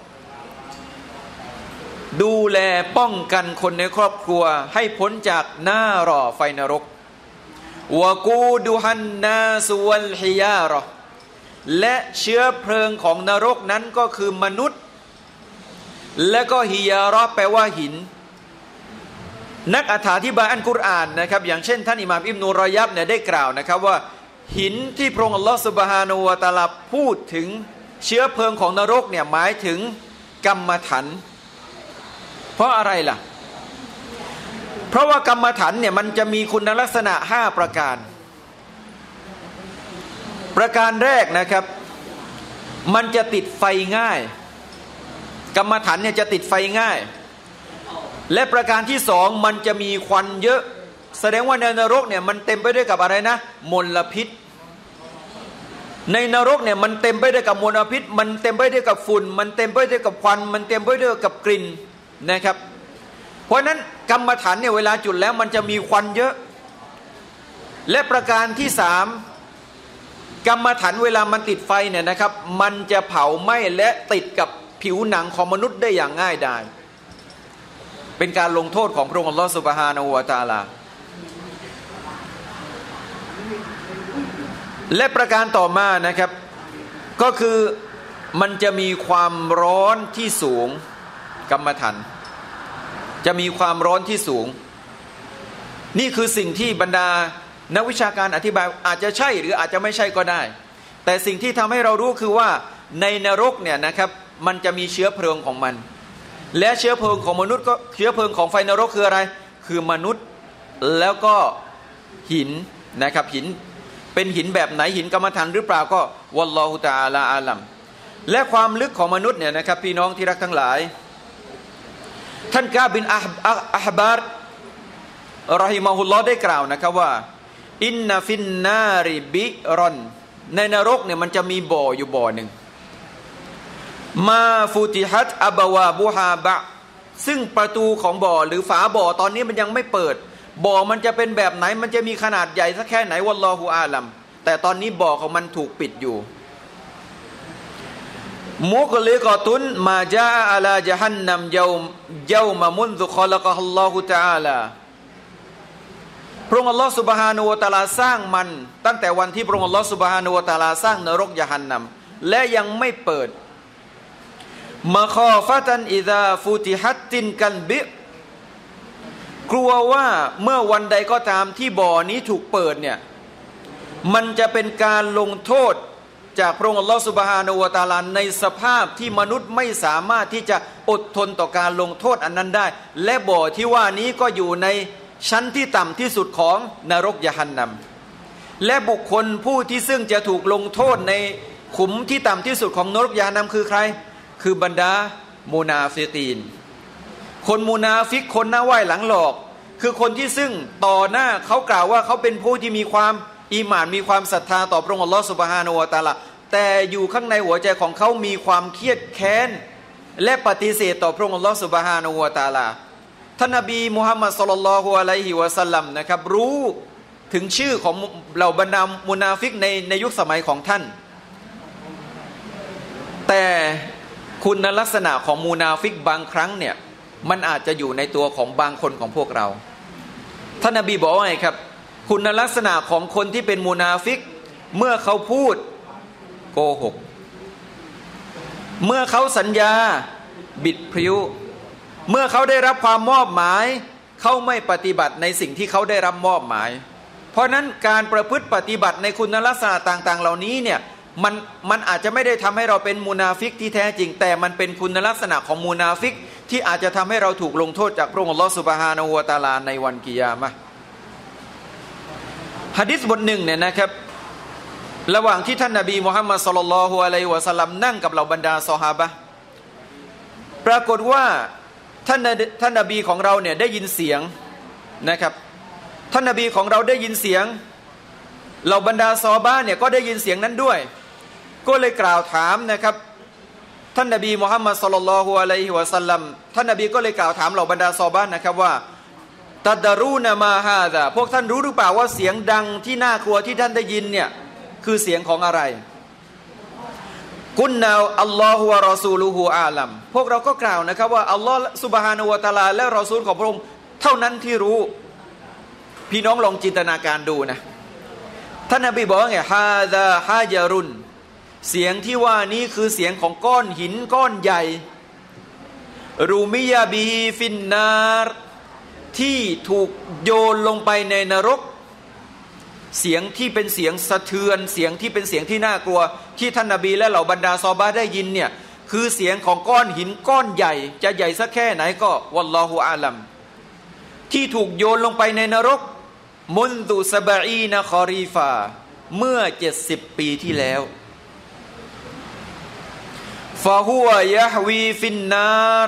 ดูแลป้องกันคนในครอบครัวให้พ้นจากนารอไฟนรกวะกูดุฮันนาสุวัลฮิยาระและเชื้อเพลิงของนรกนั้นก็คือมนุษย์และก็ฮิยาระแปลว่าหินนักอธิบายอัลกุรอานนะครับอย่างเช่นท่านอิหม่ามอิบนุรอยับเนี่ยได้กล่าวนะครับว่าหินที่พระองค์อัลลอฮฺซุบฮานะฮูวะตะอาลาพูดถึงเชื้อเพลิงของนรกเนี่ยหมายถึงกรรมฐานเพราะอะไรล่ะเพราะว่ากรรมฐานเนี่ยมันจะมีคุณลักษณะ5ประการประการแรกนะครับมันจะติดไฟง่ายกรรมฐานเนี่ยจะติดไฟง่ายและประการที่สองมันจะมีควันเยอะแสดงว่าในนรกเนี่ยมันเต็มไปด้วยกับอะไรนะมลพิษในนรกเนี่ยมันเต็มไปด้วยกับมลพิษมันเต็มไปด้วยกับฝุ่นมันเต็มไปด้วยกับควันมันเต็มไปด้วยกับกลิ่นนะครับเพราะนั้นกรรมฐานเนี่ยเวลาจุดแล้วมันจะมีควันเยอะและประการที่สามกรรมฐานเวลามันติดไฟเนี่ยนะครับมันจะเผาไหม้และติดกับผิวหนังของมนุษย์ได้อย่างง่ายดายเป็นการลงโทษของพระองค์อัลลอฮฺซุบฮานะฮูวะตะอาลาและประการต่อมานะครับก็คือมันจะมีความร้อนที่สูงกรรมฐานจะมีความร้อนที่สูงนี่คือสิ่งที่บรรดานักวิชาการอธิบายอาจจะใช่หรืออาจจะไม่ใช่ก็ได้แต่สิ่งที่ทำให้เรารู้คือว่าในนรกเนี่ยนะครับมันจะมีเชื้อเพลิงของมันและเชื้อเพลิงของมนุษย์ก็เชื้อเพลิงของไฟนรกคืออะไรคือมนุษย์แล้วก็หินนะครับหินเป็นหินแบบไหนหินกรรมฐานหรือเปล่าก็วัลลอฮุตะอาลาอาลัมและความลึกของมนุษย์เนี่ยนะครับพี่น้องที่รักทั้งหลายท่านกาบินอัฮบาร์รอฮิมะฮุลลอฮ์ได้กล่าวนะครับว่าอินนาฟินนาริบิรอนในนรกเนี่ยมันจะมีบ่ออยู่บ่อหนึ่งมาฟูติฮัตอับวาบุฮาบะซึ่งประตูของบ่อหรือฝาบ่อตอนนี้มันยังไม่เปิดบ่อมันจะเป็นแบบไหนมันจะมีขนาดใหญ่สักแค่ไหนวัลลอฮุอาลัมแต่ตอนนี้บ่อของมันถูกปิดอยู่มุกลิกอตุนมาจาอัลาญะฮันนัมเยามามุนซุคอละกะฮัลลอฮุตะอาลาพระองค์อัลลอฮฺซุบฮานะฮูวะตะอาลาสร้างมันตั้งแต่วันที่พระองค์อัลลอฮฺซุบฮานะฮูวะตะอาลาสร้างนรกยะฮันนัมและยังไม่เปิดมะคอฟะตันอิซาฟูติฮัตตินกันบิกลัวว่าเมื่อวันใดก็ตามที่บ่อนี้ถูกเปิดเนี่ยมันจะเป็นการลงโทษจากพระองค์อัลลอฮฺซุบฮานะฮูวะตะอาลาในสภาพที่มนุษย์ไม่สามารถที่จะอดทนต่อการลงโทษอันนั้นได้และบ่อที่ว่านี้ก็อยู่ในชั้นที่ต่ำที่สุดของนรกยะฮันนัมและบุคคลผู้ที่ซึ่งจะถูกลงโทษในขุมที่ต่ำที่สุดของนรกยะฮันนัมคือใครคือบรรดามุนาฟิกีนคนมุนาฟิกคนหน้าไหว้หลังหลอกคือคนที่ซึ่งต่อหน้าเขากล่าวว่าเขาเป็นผู้ที่มีความอีหม่านมีความศรัทธาต่อพระองค์อัลลอฮฺซุบฮานะฮูวะตะอาลาแต่อยู่ข้างในหัวใจของเขามีความเครียดแค้นและปฏิเสธต่อพระองค์อัลลอฮฺซุบฮานะฮูวะตะอาลาท่านนบีมุฮัมมัดศ็อลลัลลอฮุอะลัยฮิวะซัลลัมนะครับรู้ถึงชื่อของเหล่าบรรดามุนาฟิกในยุคสมัยของท่านแต่คุณลักษณะของมุนาฟิกบางครั้งเนี่ยมันอาจจะอยู่ในตัวของบางคนของพวกเราท่านนบีบอกว่าไงครับคุณลักษณะของคนที่เป็นมุนาฟิกเมื่อเขาพูดโกหกเมื่อเขาสัญญาบิดพริ้วเมื่อเขาได้รับความมอบหมายเขาไม่ปฏิบัติในสิ่งที่เขาได้รับมอบหมายเพราะนั้นการประพฤติปฏิบัติในคุณลักษณะต่างๆเหล่านี้เนี่ยมันอาจจะไม่ได้ทำให้เราเป็นมุนาฟิกที่แท้จริงแต่มันเป็นคุณลักษณะของมุนาฟิกที่อาจจะทำให้เราถูกลงโทษจากพระองค์อัลลอฮฺซุบฮานะฮูวะตะอาลาในวันกิยามะห์หะดีษบทหนึ่งเนี่ยนะครับระหว่างที่ท่านนบีมุฮัมมัดศ็อลลัลลอฮุอะลัยฮิวะซัลลัมนั่งกับเหล่าบรรดาซอฮาบะห์ปรากฏว่าท่านนบีของเราเนี่ยได้ยินเสียงนะครับท่านนบีของเราได้ยินเสียงเหล่าบรรดาซอฮาบะห์เนี่ยก็ได้ยินเสียงนั้นด้วยก็เลยกล่าวถามนะครับท่านนบีมุฮัมมัดศ็อลลัลลอฮุอะลัยฮิวะซัลลัมท่านนบีก็เลยกล่าวถามเหล่าบรรดาซอฮาบะห์นะครับว่าตัดรูนะมาฮาซาพวกท่านรู้หรือเปล่าว่าเสียงดังที่น่ากลัวที่ท่านได้ยินเนี่ยคือเสียงของอะไรกุนนาอัลลอฮฺวะรอซูลูฮูอาลัมพวกเราก็กล่าวนะครับว่าอัลลอฮฺซุบฮานะฮูวะตะอาลาและรอซูลของพระองค์เท่านั้นที่รู้พี่น้องลองจินตนาการดูนะท่านนบีบอกว่าไงฮาซาฮาจารุนเสียงที่ว่านี้คือเสียงของก้อนหินก้อนใหญ่รูมิยาบีฟินนารที่ถูกโยนลงไปในนรกเสียงที่เป็นเสียงสะเทือนเสียงที่เป็นเสียงที่น่ากลัวที่ท่านนบีและเหล่าบรรดาซอฮาบะห์ได้ยินเนี่ยคือเสียงของก้อนหินก้อนใหญ่จะใหญ่สักแค่ไหนก็วัลลอฮุอาลัมที่ถูกโยนลงไปในนรกมุนดุซะบะอีนะคอรีฟาเมื่อ70ปีที่แล้วฟะฮุวะยะฮวีฟินนาร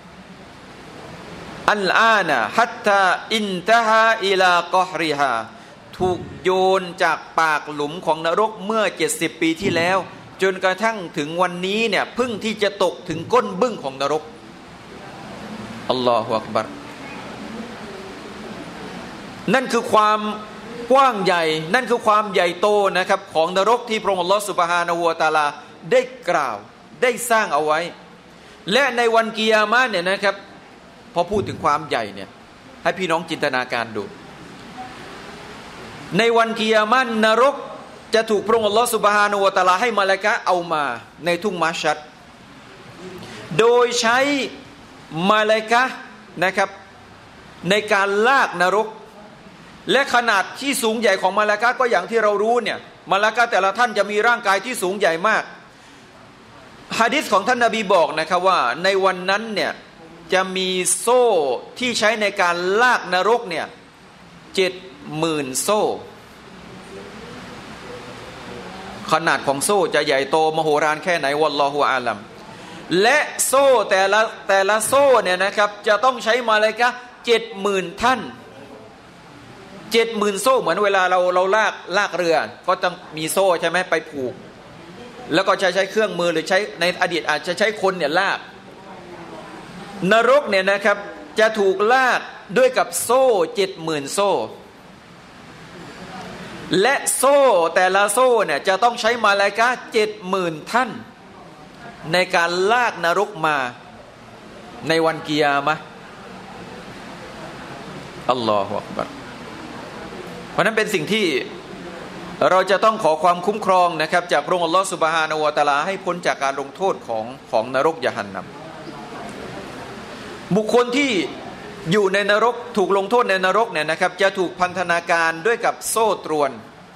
อัลอานะฮัตตาอินตะฮาอิลากอฮริฮาถูกโยนจากปากหลุมของนรกเมื่อ70ปีที่แล้วจนกระทั่งถึงวันนี้เนี่ยเพิ่งที่จะตกถึงก้นบึ้งของนรกอัลลอฮฺอักบัรนั่นคือความกว้างใหญ่นั่นคือความใหญ่โตนะครับของนรกที่พระองค์อัลลอฮฺซุบฮานะฮูวะตะอาลาได้กล่าวได้สร้างเอาไว้และในวันกิยามะห์เนี่ยนะครับพอพูดถึงความใหญ่เนี่ยให้พี่น้องจินตนาการดูในวันกิยามะห์นรกจะถูกพระองค์อัลลอฮฺซุบฮานะฮูวะตะอาลาให้มลาอิกะฮ์เอามาในทุ่งมัชชัดโดยใช้มลาอิกะฮ์นะครับในการลากนรกและขนาดที่สูงใหญ่ของมลาอิกะฮ์ก็อย่างที่เรารู้เนี่ยมลาอิกะฮ์แต่ละท่านจะมีร่างกายที่สูงใหญ่มากหะดีษของท่านนบีบอกนะครับว่าในวันนั้นเนี่ยจะมีโซ่ที่ใช้ในการลากนรกเนี่ย70,000 โซ่ขนาดของโซ่จะใหญ่โตมโหฬารแค่ไหนวัลลอฮุอาลัมและโซ่แต่ละโซ่เนี่ยนะครับจะต้องใช้มลาอิกะฮ์70,000 ท่าน70,000 โซ่เหมือนเวลาเราลากเรือก็ต้องมีโซ่ใช่ไหมไปผูกแล้วก็จะใช้เครื่องมือหรือใช้ในอดีตอาจจะใช้คนเนี่ยลากนรกเนี่ยนะครับจะถูกลากด้วยกับโซ่70,000 โซ่และโซ่แต่ละโซ่เนี่ยจะต้องใช้มลาอิกะฮ์70,000 ท่านในการลากนรกมาในวันกิยามะห์อัลลอฮฺอักบัรเพราะนั้นเป็นสิ่งที่เราจะต้องขอความคุ้มครองนะครับจากพระองค์อัลลอฮฺซุบฮานะฮูวะตะอาลาให้พ้นจากการลงโทษของนรกยะฮันนัมบุคคลที่อยู่ในนรกถูกลงโทษในนรกเนี่ยนะครับจะถูกพันธนาการด้วยกับโซ่ตรวน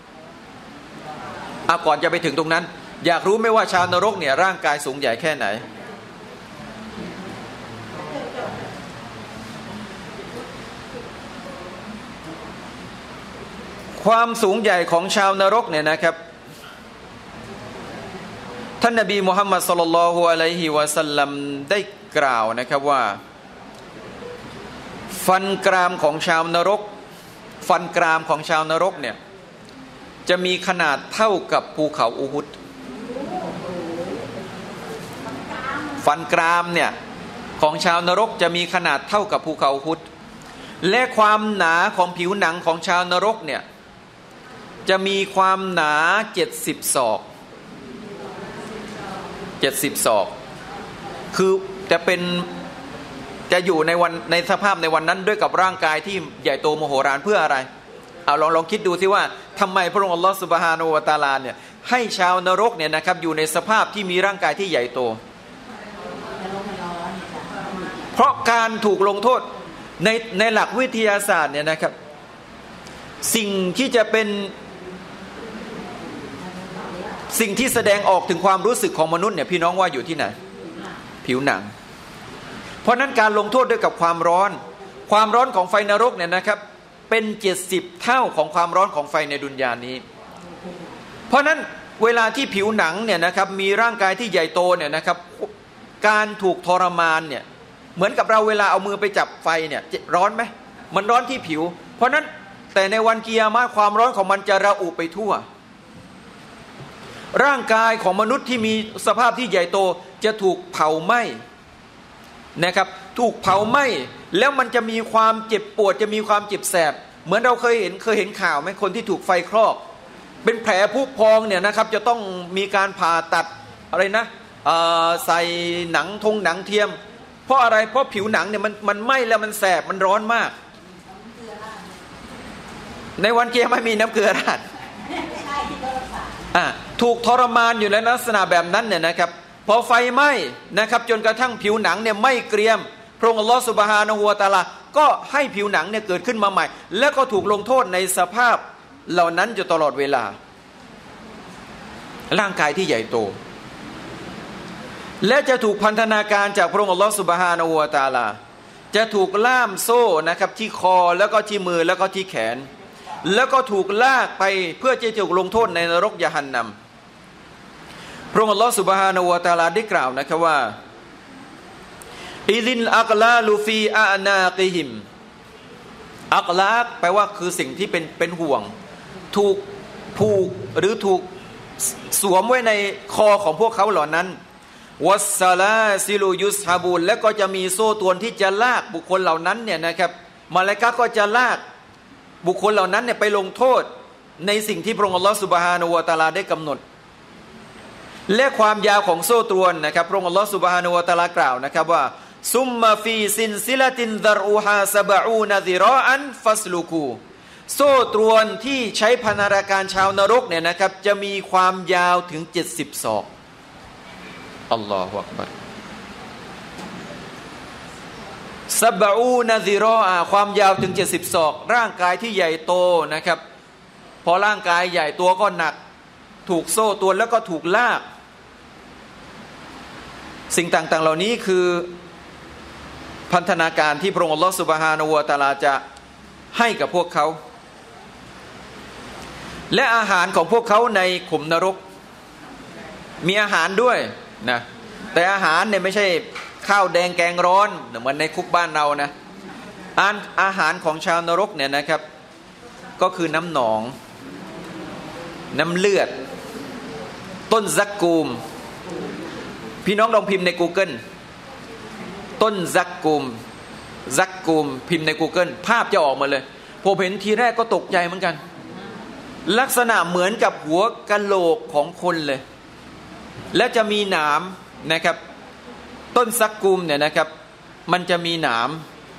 ก่อนจะไปถึงตรงนั้นอยากรู้ไหมว่าชาวนรกเนี่ยร่างกายสูงใหญ่แค่ไหนความสูงใหญ่ของชาวนรกเนี่ยนะครับท่านนบีมุฮัมมัดศ็อลลัลลอฮุอะลัยฮิวะซัลลัมได้กล่าวนะครับว่าฟันกรามของชาวนรกฟันกรามของชาวนรกเนี่ยจะมีขนาดเท่ากับภูเขาอูฮุดฟันกรามเนี่ยของชาวนรกจะมีขนาดเท่ากับภูเขาอูฮุดและความหนาของผิวหนังของชาวนรกเนี่ยจะมีความหนา70 ศอก70 ศอกคือจะอยู่ในสภาพในวันนั้นด้วยกับร่างกายที่ใหญ่โตมโหฬารเพื่ออะไรเอาลองคิดดูสิว่าทำไมพระองค์อัลลอฮฺซุบฮานะฮูวะตะอาลาเนี่ยให้ชาวนรกเนี่ยนะครับอยู่ในสภาพที่มีร่างกายที่ใหญ่โตเพราะการถูกลงโทษในหลักวิทยาศาสตร์เนี่ยนะครับสิ่งที่จะเป็นสิ่งที่แสดงออกถึงความรู้สึกของมนุษย์เนี่ยพี่น้องว่าอยู่ที่ไหนผิวหนังเพราะนั้นการลงโทษด้วยกับความร้อนของไฟนรกเนี่ยนะครับเป็น70 เท่าของความร้อนของไฟในดุนยานี้เพราะนั้นเวลาที่ผิวหนังเนี่ยนะครับมีร่างกายที่ใหญ่โตเนี่ยนะครับการถูกทรมานเนี่ยเหมือนกับเราเวลาเอามือไปจับไฟเนี่ยร้อนไหมมันร้อนที่ผิวเพราะนั้นแต่ในวันกิยามะห์ความร้อนของมันจะระอุไปทั่วร่างกายของมนุษย์ที่มีสภาพที่ใหญ่โตจะถูกเผาไหม้นะครับถูกเผาไหม้แล้วมันจะมีความเจ็บปวดจะมีความเจ็บแสบเหมือนเราเคยเห็นข่าวไหมคนที่ถูกไฟคลอกเป็นแผลพุพองเนี่ยนะครับจะต้องมีการผ่าตัดอะไรนะใส่หนังเทียมเพราะอะไรเพราะผิวหนังเนี่ยมันไหม้แล้วมันแสบมันร้อนมากในวันเกียร์ไม่มีน้ำเกลือราดถูกทรมานอยู่ในลักษณะแบบนั้นเนี่ยนะครับพอไฟไหม้นะครับจนกระทั่งผิวหนังเนี่ยไม่เกรียมพระองค์อัลลอฮฺซุบฮานะฮูวะตะอาลาก็ให้ผิวหนังเนี่ยเกิดขึ้นมาใหม่แล้วก็ถูกลงโทษในสภาพเหล่านั้นอยู่ตลอดเวลาร่างกายที่ใหญ่โตและจะถูกพันธนาการจากพระองค์อัลลอฮฺซุบฮานะฮูวะตะอาลาจะถูกล่ามโซ่นะครับที่คอแล้วก็ที่มือแล้วก็ที่แขนแล้วก็ถูกลากไปเพื่อจะถูกลงโทษในนรกยะฮันนัมพระองค์อัลลอฮฺซุบฮานะฮูวะตะอาลาได้กล่าวนะครับว่าอิซินอักลาลูฟีอานากิฮิมอักลาแปลว่าคือสิ่งที่เป็นห่วงถูกผูกหรือถูกสวมไว้ในคอของพวกเขาเหล่านั้นวัสซาลาซิลูยุสฮาบูลและก็จะมีโซ่ตรวนที่จะลากบุคคลเหล่านั้นเนี่ยนะครับมลาอิกะฮ์ก็จะลากบุคคลเหล่านั้นเนี่ยไปลงโทษในสิ่งที่พระองค์อัลลอฮฺซุบฮานะฮูวะตะอาลาได้กำหนดและความยาวของโซ่ตรวนนะครับพระองค์อัลลอฮฺซุบฮานะฮูวะตะอาลากล่าวนะครับว่าซุมมาฟีซินซิลตินดารูฮาซะบะอูนะซิรออันฟัสลูกูโซ่ตรวนที่ใช้พันธนาการชาวนรกเนี่ยนะครับจะมีความยาวถึง70 ศอกอัลลอฮฺอักบัรซะบะอูนะซิรออะความยาวถึง70 ศอกร่างกายที่ใหญ่โตนะครับพอร่างกายใหญ่ตัวก็หนักถูกโซ่ตรวนแล้วก็ถูกลากสิ่งต่างๆเหล่านี้คือพันธนาการที่พระองค์อัลลอฮฺซุบฮานะฮูวะตะอาลาจะให้กับพวกเขาและอาหารของพวกเขาในขุมนรกมีอาหารด้วยนะแต่อาหารเนี่ยไม่ใช่ข้าวแดงแกงร้อนเหมือนในคุกบ้านเรานะอาหารของชาวนรกเนี่ยนะครับก็คือน้ำหนองน้ำเลือดต้นซักกูมพี่น้องลองพิมพ์ใน Google ต้นซักกูมพิมพ์ใน Google ภาพจะออกมาเลยผมเห็นทีแรกก็ตกใจเหมือนกันลักษณะเหมือนกับหัวกะโหลกของคนเลยและจะมีหนามนะครับต้นซักกูมเนี่ยนะครับมันจะมีหนาม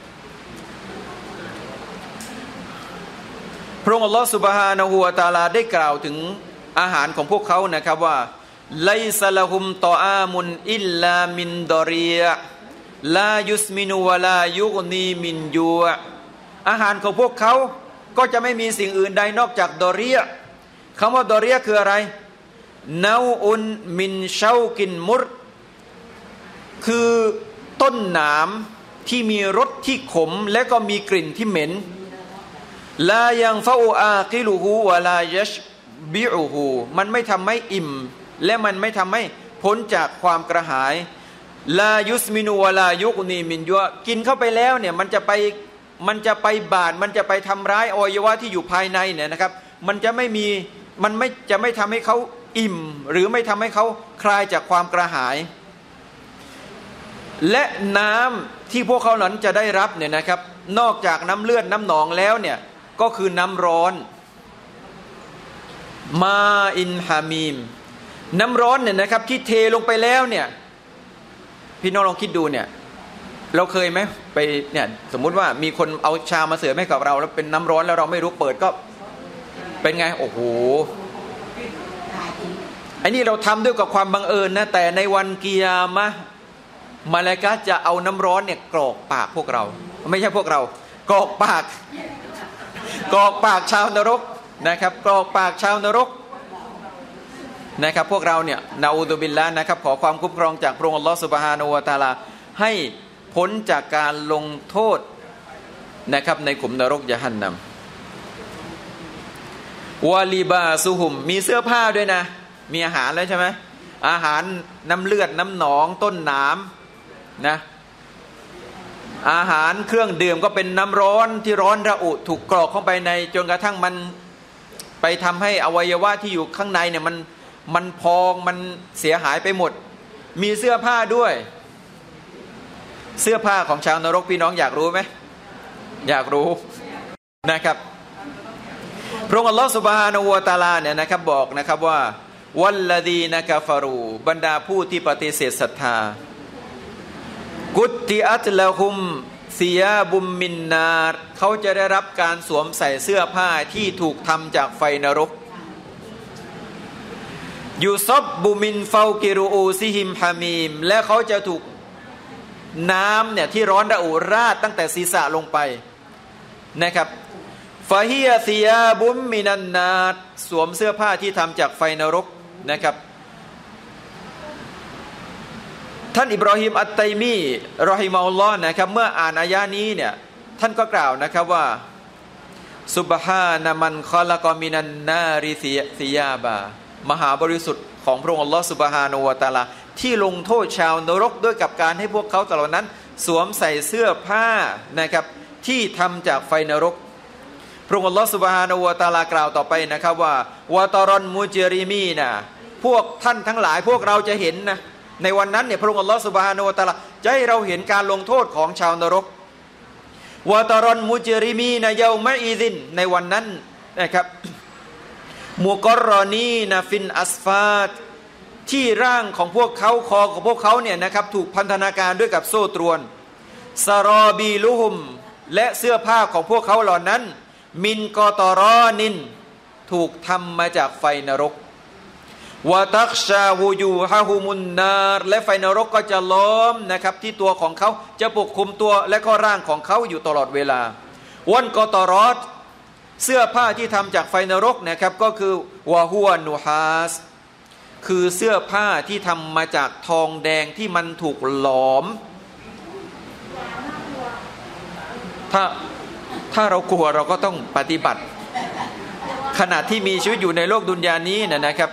พระองค์อัลลอฮฺซุบฮานะฮูวะตะอาลาได้กล่าวถึงอาหารของพวกเขานะครับว่าไลซะละฮุมตออามุนอิลลามินดอรียะลายุสมินุวะลายุกนีมินยูอะอาหารของพวกเขาก็จะไม่มีสิ่งอื่นใดนอกจากดอรียะคำว่าดอรียะคืออะไรนาอุนมินเชากินมุรคือต้นหนามที่มีรสที่ขมและก็มีกลิ่นที่เหม็นลายังฟาอูอากิลูฮูวะลายัชบิอูฮูมันไม่ทำให้อิ่มและมันไม่ทำให้พ้นจากความกระหายลายุสมินูวะลายุกนีมินยัวกินเข้าไปแล้วเนี่ยมันจะไปบาดมันจะไปทำร้ายอวัยวะที่อยู่ภายในเนี่ยนะครับมันจะไม่ทำให้เขาอิ่มหรือไม่ทำให้เขาคลายจากความกระหายและน้ำที่พวกเขานั้นจะได้รับเนี่ยนะครับนอกจากน้ำเลือดน้ำหนองแล้วเนี่ยก็คือน้ำร้อนมาอินฮามีมน้ำร้อนเนี่ยนะครับที่เทลงไปแล้วเนี่ยพี่น้องลองคิดดูเนี่ยเราเคยไหมไปเนี่ยสมมุติว่ามีคนเอาชามาเสิร์ฟให้กับเราแล้วเป็นน้ำร้อนแล้วเราไม่รู้เปิดก็เป็นไงโอ้โหไอ้นี่เราทำด้วยกับความบังเอิญนะแต่ในวันกิยามะห์มลาอิกะฮ์จะเอาน้ำร้อนเนี่ยกรอกปากพวกเราไม่ใช่พวกเรากรอกปากชาวนรกนะครับกรอกปากชาวนรกนะครับพวกเราเนี่ยนะอูซุบิลละห์นะครับขอความคุ้มครองจากพระองค์อัลเลาะห์ซุบฮานะฮูวะตะอาลาให้พ้นจากการลงโทษนะครับในขุมนรกยะฮันนัมวาลิบาซุฮุมมีเสื้อผ้าด้วยนะมีอาหารแล้วใช่ไหมอาหารน้ำเลือดน้ำหนองต้นหนามนะอาหารเครื่องดื่มก็เป็นน้ำร้อนที่ร้อนระอุถูกกรอกเข้าไปในจนกระทั่งมันไปทำให้อวัยวะที่อยู่ข้างในเนี่ยมันพองมันเสียหายไปหมดมีเสื้อผ้าด้วยเสื้อผ้าของชาวนรกพี่น้องอยากรู้ไหมอยากรู้นะครับพระองค์อัลลอฮฺซุบฮานะฮูวะตะอาลาเนี่ยนะครับบอกนะครับว่าวัลลดีนะกะฟารูบรรดาผู้ที่ปฏิเสธศรัทธากุตติอัตละฮุมซิยาบุมมินนาร์เขาจะได้รับการสวมใส่เสื้อผ้าที่ถูกทำจากไฟนรกยูซับบุมินฟาวกิรูอูซิฮิมฮามีมและเขาจะถูกน้ำเนี่ยที่ร้อนระอุราดตั้งแต่ศีรษะลงไปนะครับฟาฮิยาซิยาบุมมินันนาร์สวมเสื้อผ้าที่ทำจากไฟนรกนะครับท่านอิบรอฮิมอัตตัยมีรอฮิมะฮุลลอฮ์นะครับเมื่ออ่านอายะนี้เนี่ยท่านก็กล่าวนะครับว่าซุบฮานะมันคอละกอมินันนาริซิยาบามหาบริสุทธิ์ของพระองค์อัลลอฮ์ซุบฮานะฮูวะตะอาลาที่ลงโทษชาวนรกด้วยกับการให้พวกเขาเหล่านั้นสวมใส่เสื้อผ้านะครับที่ทำจากไฟนรกพระองค์อัลลอฮ์ซุบฮานะฮูวะตะอาลากล่าวต่อไปนะครับว่าวะตารอนมุจริมีนะพวกท่านทั้งหลายพวกเราจะเห็นนะในวันนั้นเนี่ยพระองค์อัลลอฮฺซุบฮานะฮูวะตะอาลาจะให้เราเห็นการลงโทษของชาวนรกวะตารอนมุจริมีนะยอมะอีซินในวันนั้นนะครับมุกอรอนีนะฟินอัสฟาตที่ร่างของพวกเขาคอของพวกเขาเนี่ยนะครับถูกพันธนาการด้วยกับโซ่ตรวนซารอบีลุฮุมและเสื้อผ้าของพวกเขาเหล่านั้นมินกอตอรอนินถูกทำมาจากไฟนรกวะตักชาวูยูฮะฮุมุนนาร์และไฟนรกก็จะล้อมนะครับที่ตัวของเขาจะปกคลุมตัวและก็ร่างของเขาอยู่ตลอดเวลาวันกอตอรอดเสื้อผ้าที่ทำจากไฟนรกนะครับก็คือวะฮุวนูฮาสคือเสื้อผ้าที่ทำมาจากทองแดงที่มันถูกหลอมถ้าเรากลัวเราก็ต้องปฏิบัติขณะที่มีชีวิตอยู่ในโลกดุนยานี้นะครับ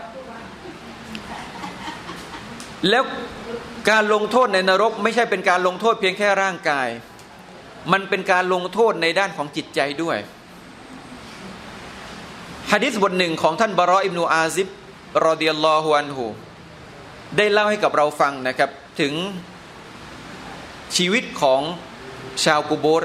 แล้วการลงโทษในนรกไม่ใช่เป็นการลงโทษเพียงแค่ร่างกายมันเป็นการลงโทษในด้านของจิตใจด้วยหะดีษบทหนึ่งของท่านบะรออิบนุอาซิบรอฎิยัลลอฮุอันฮุได้เล่าให้กับเราฟังนะครับถึงชีวิตของชาวกุโบร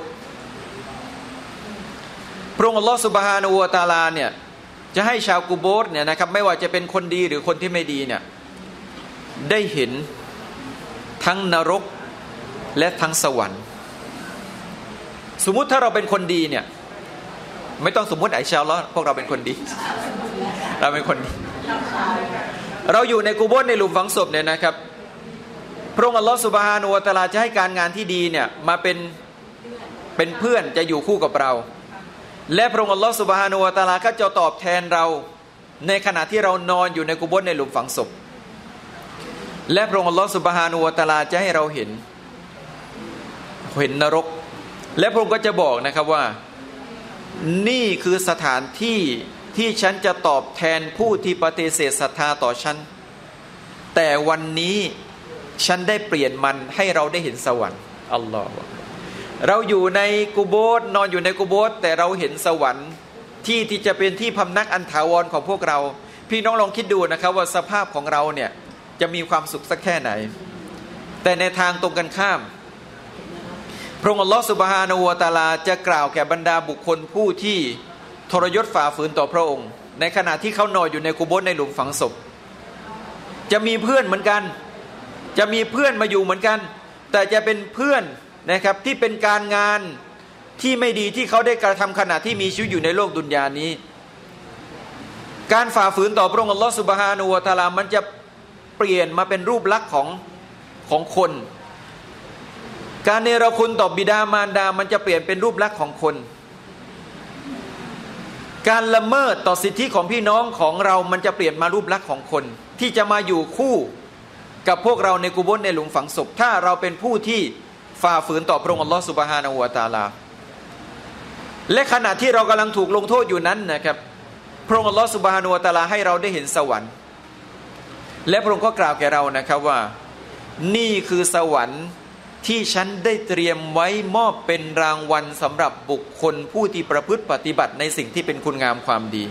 พระองค์อัลลอฮฺซุบฮานะฮูวะตะอาลาเนี่ยจะให้ชาวกุโบรเนี่ยนะครับไม่ว่าจะเป็นคนดีหรือคนที่ไม่ดีเนี่ยได้เห็นทั้งนรกและทั้งสวรรค์สมมุติถ้าเราเป็นคนดีเนี่ยไม่ต้องสมมุติอินชาอัลลอฮ์พวกเราเป็นคนดีเราเป็นคนดีเราอยู่ในกุโบรในหลุมฝังศพเนี่ยนะครับพระองค์อัลลอฮฺซุบฮานะฮูวะตะอาลาจะให้การงานที่ดีเนี่ยมาเป็นเพื่อนจะอยู่คู่กับเราและพระองค์อัลลอฮฺซุบฮานะฮูวะตะอาลาก็จะตอบแทนเราในขณะที่เรานอนอยู่ในกุโบรในหลุมฝังศพและพระองค์อัลลอฮฺซุบฮานะฮูวะตะอาลาจะให้เราเห็นนรกและพระองค์ก็จะบอกนะครับว่านี่คือสถานที่ที่ฉันจะตอบแทนผู้ที่ปฏิเสธศรัทธาต่อฉันแต่วันนี้ฉันได้เปลี่ยนมันให้เราได้เห็นสวรรค์อัลลอฮฺเราอยู่ในกุโบรนอนอยู่ในกุโบรแต่เราเห็นสวรรค์ที่จะเป็นที่พำนักอันถาวรของพวกเราพี่น้องลองคิดดูนะครับว่าสภาพของเราเนี่ยจะมีความสุขสักแค่ไหนแต่ในทางตรงกันข้ามพระองค์อัลลอฮฺซุบฮานะฮูวะตะอาลาจะกล่าวแก่บรรดาบุคคลผู้ที่ทรยศฝ่าฝืนต่อพระองค์ในขณะที่เขานอนอยู่ในกุโบรในหลุมฝังศพจะมีเพื่อนเหมือนกันจะมีเพื่อนมาอยู่เหมือนกันแต่จะเป็นเพื่อนนะครับที่เป็นการงานที่ไม่ดีที่เขาได้กระทำขณะที่มีชีวิตอยู่ในโลกดุนยานี้การฝ่าฝืนต่อพระองค์อัลลอฮฺซุบฮานะฮูวะตะอาลามันจะเปลี่ยนมาเป็นรูปลักษณ์ของคนการเนรคุณต่อบิดามารดามันจะเปลี่ยนเป็นรูปลักษณ์ของคนการละเมิดต่อสิทธิของพี่น้องของเรามันจะเปลี่ยนมารูปลักษณ์ของคนที่จะมาอยู่คู่กับพวกเราในกุโบรในหลุมฝังศพถ้าเราเป็นผู้ที่ฝ่าฝืนต่อพระองค์อัลลอฮฺซุบฮานะฮูวะตะอาลาและขณะที่เรากำลังถูกลงโทษอยู่นั้นนะครับพระองค์อัลลอฮฺซุบฮานะฮูวะตะอาลาให้เราได้เห็นสวรรค์และพระองค์ก็กล่าวแก่เรานะครับว่านี่คือสวรรค์ที่ฉันได้เตรียมไว้มอบเป็นรางวัลสำหรับบุคคลผู้ที่ประพฤติปฏิบัติในสิ่งที่เป็นคุณงามความดี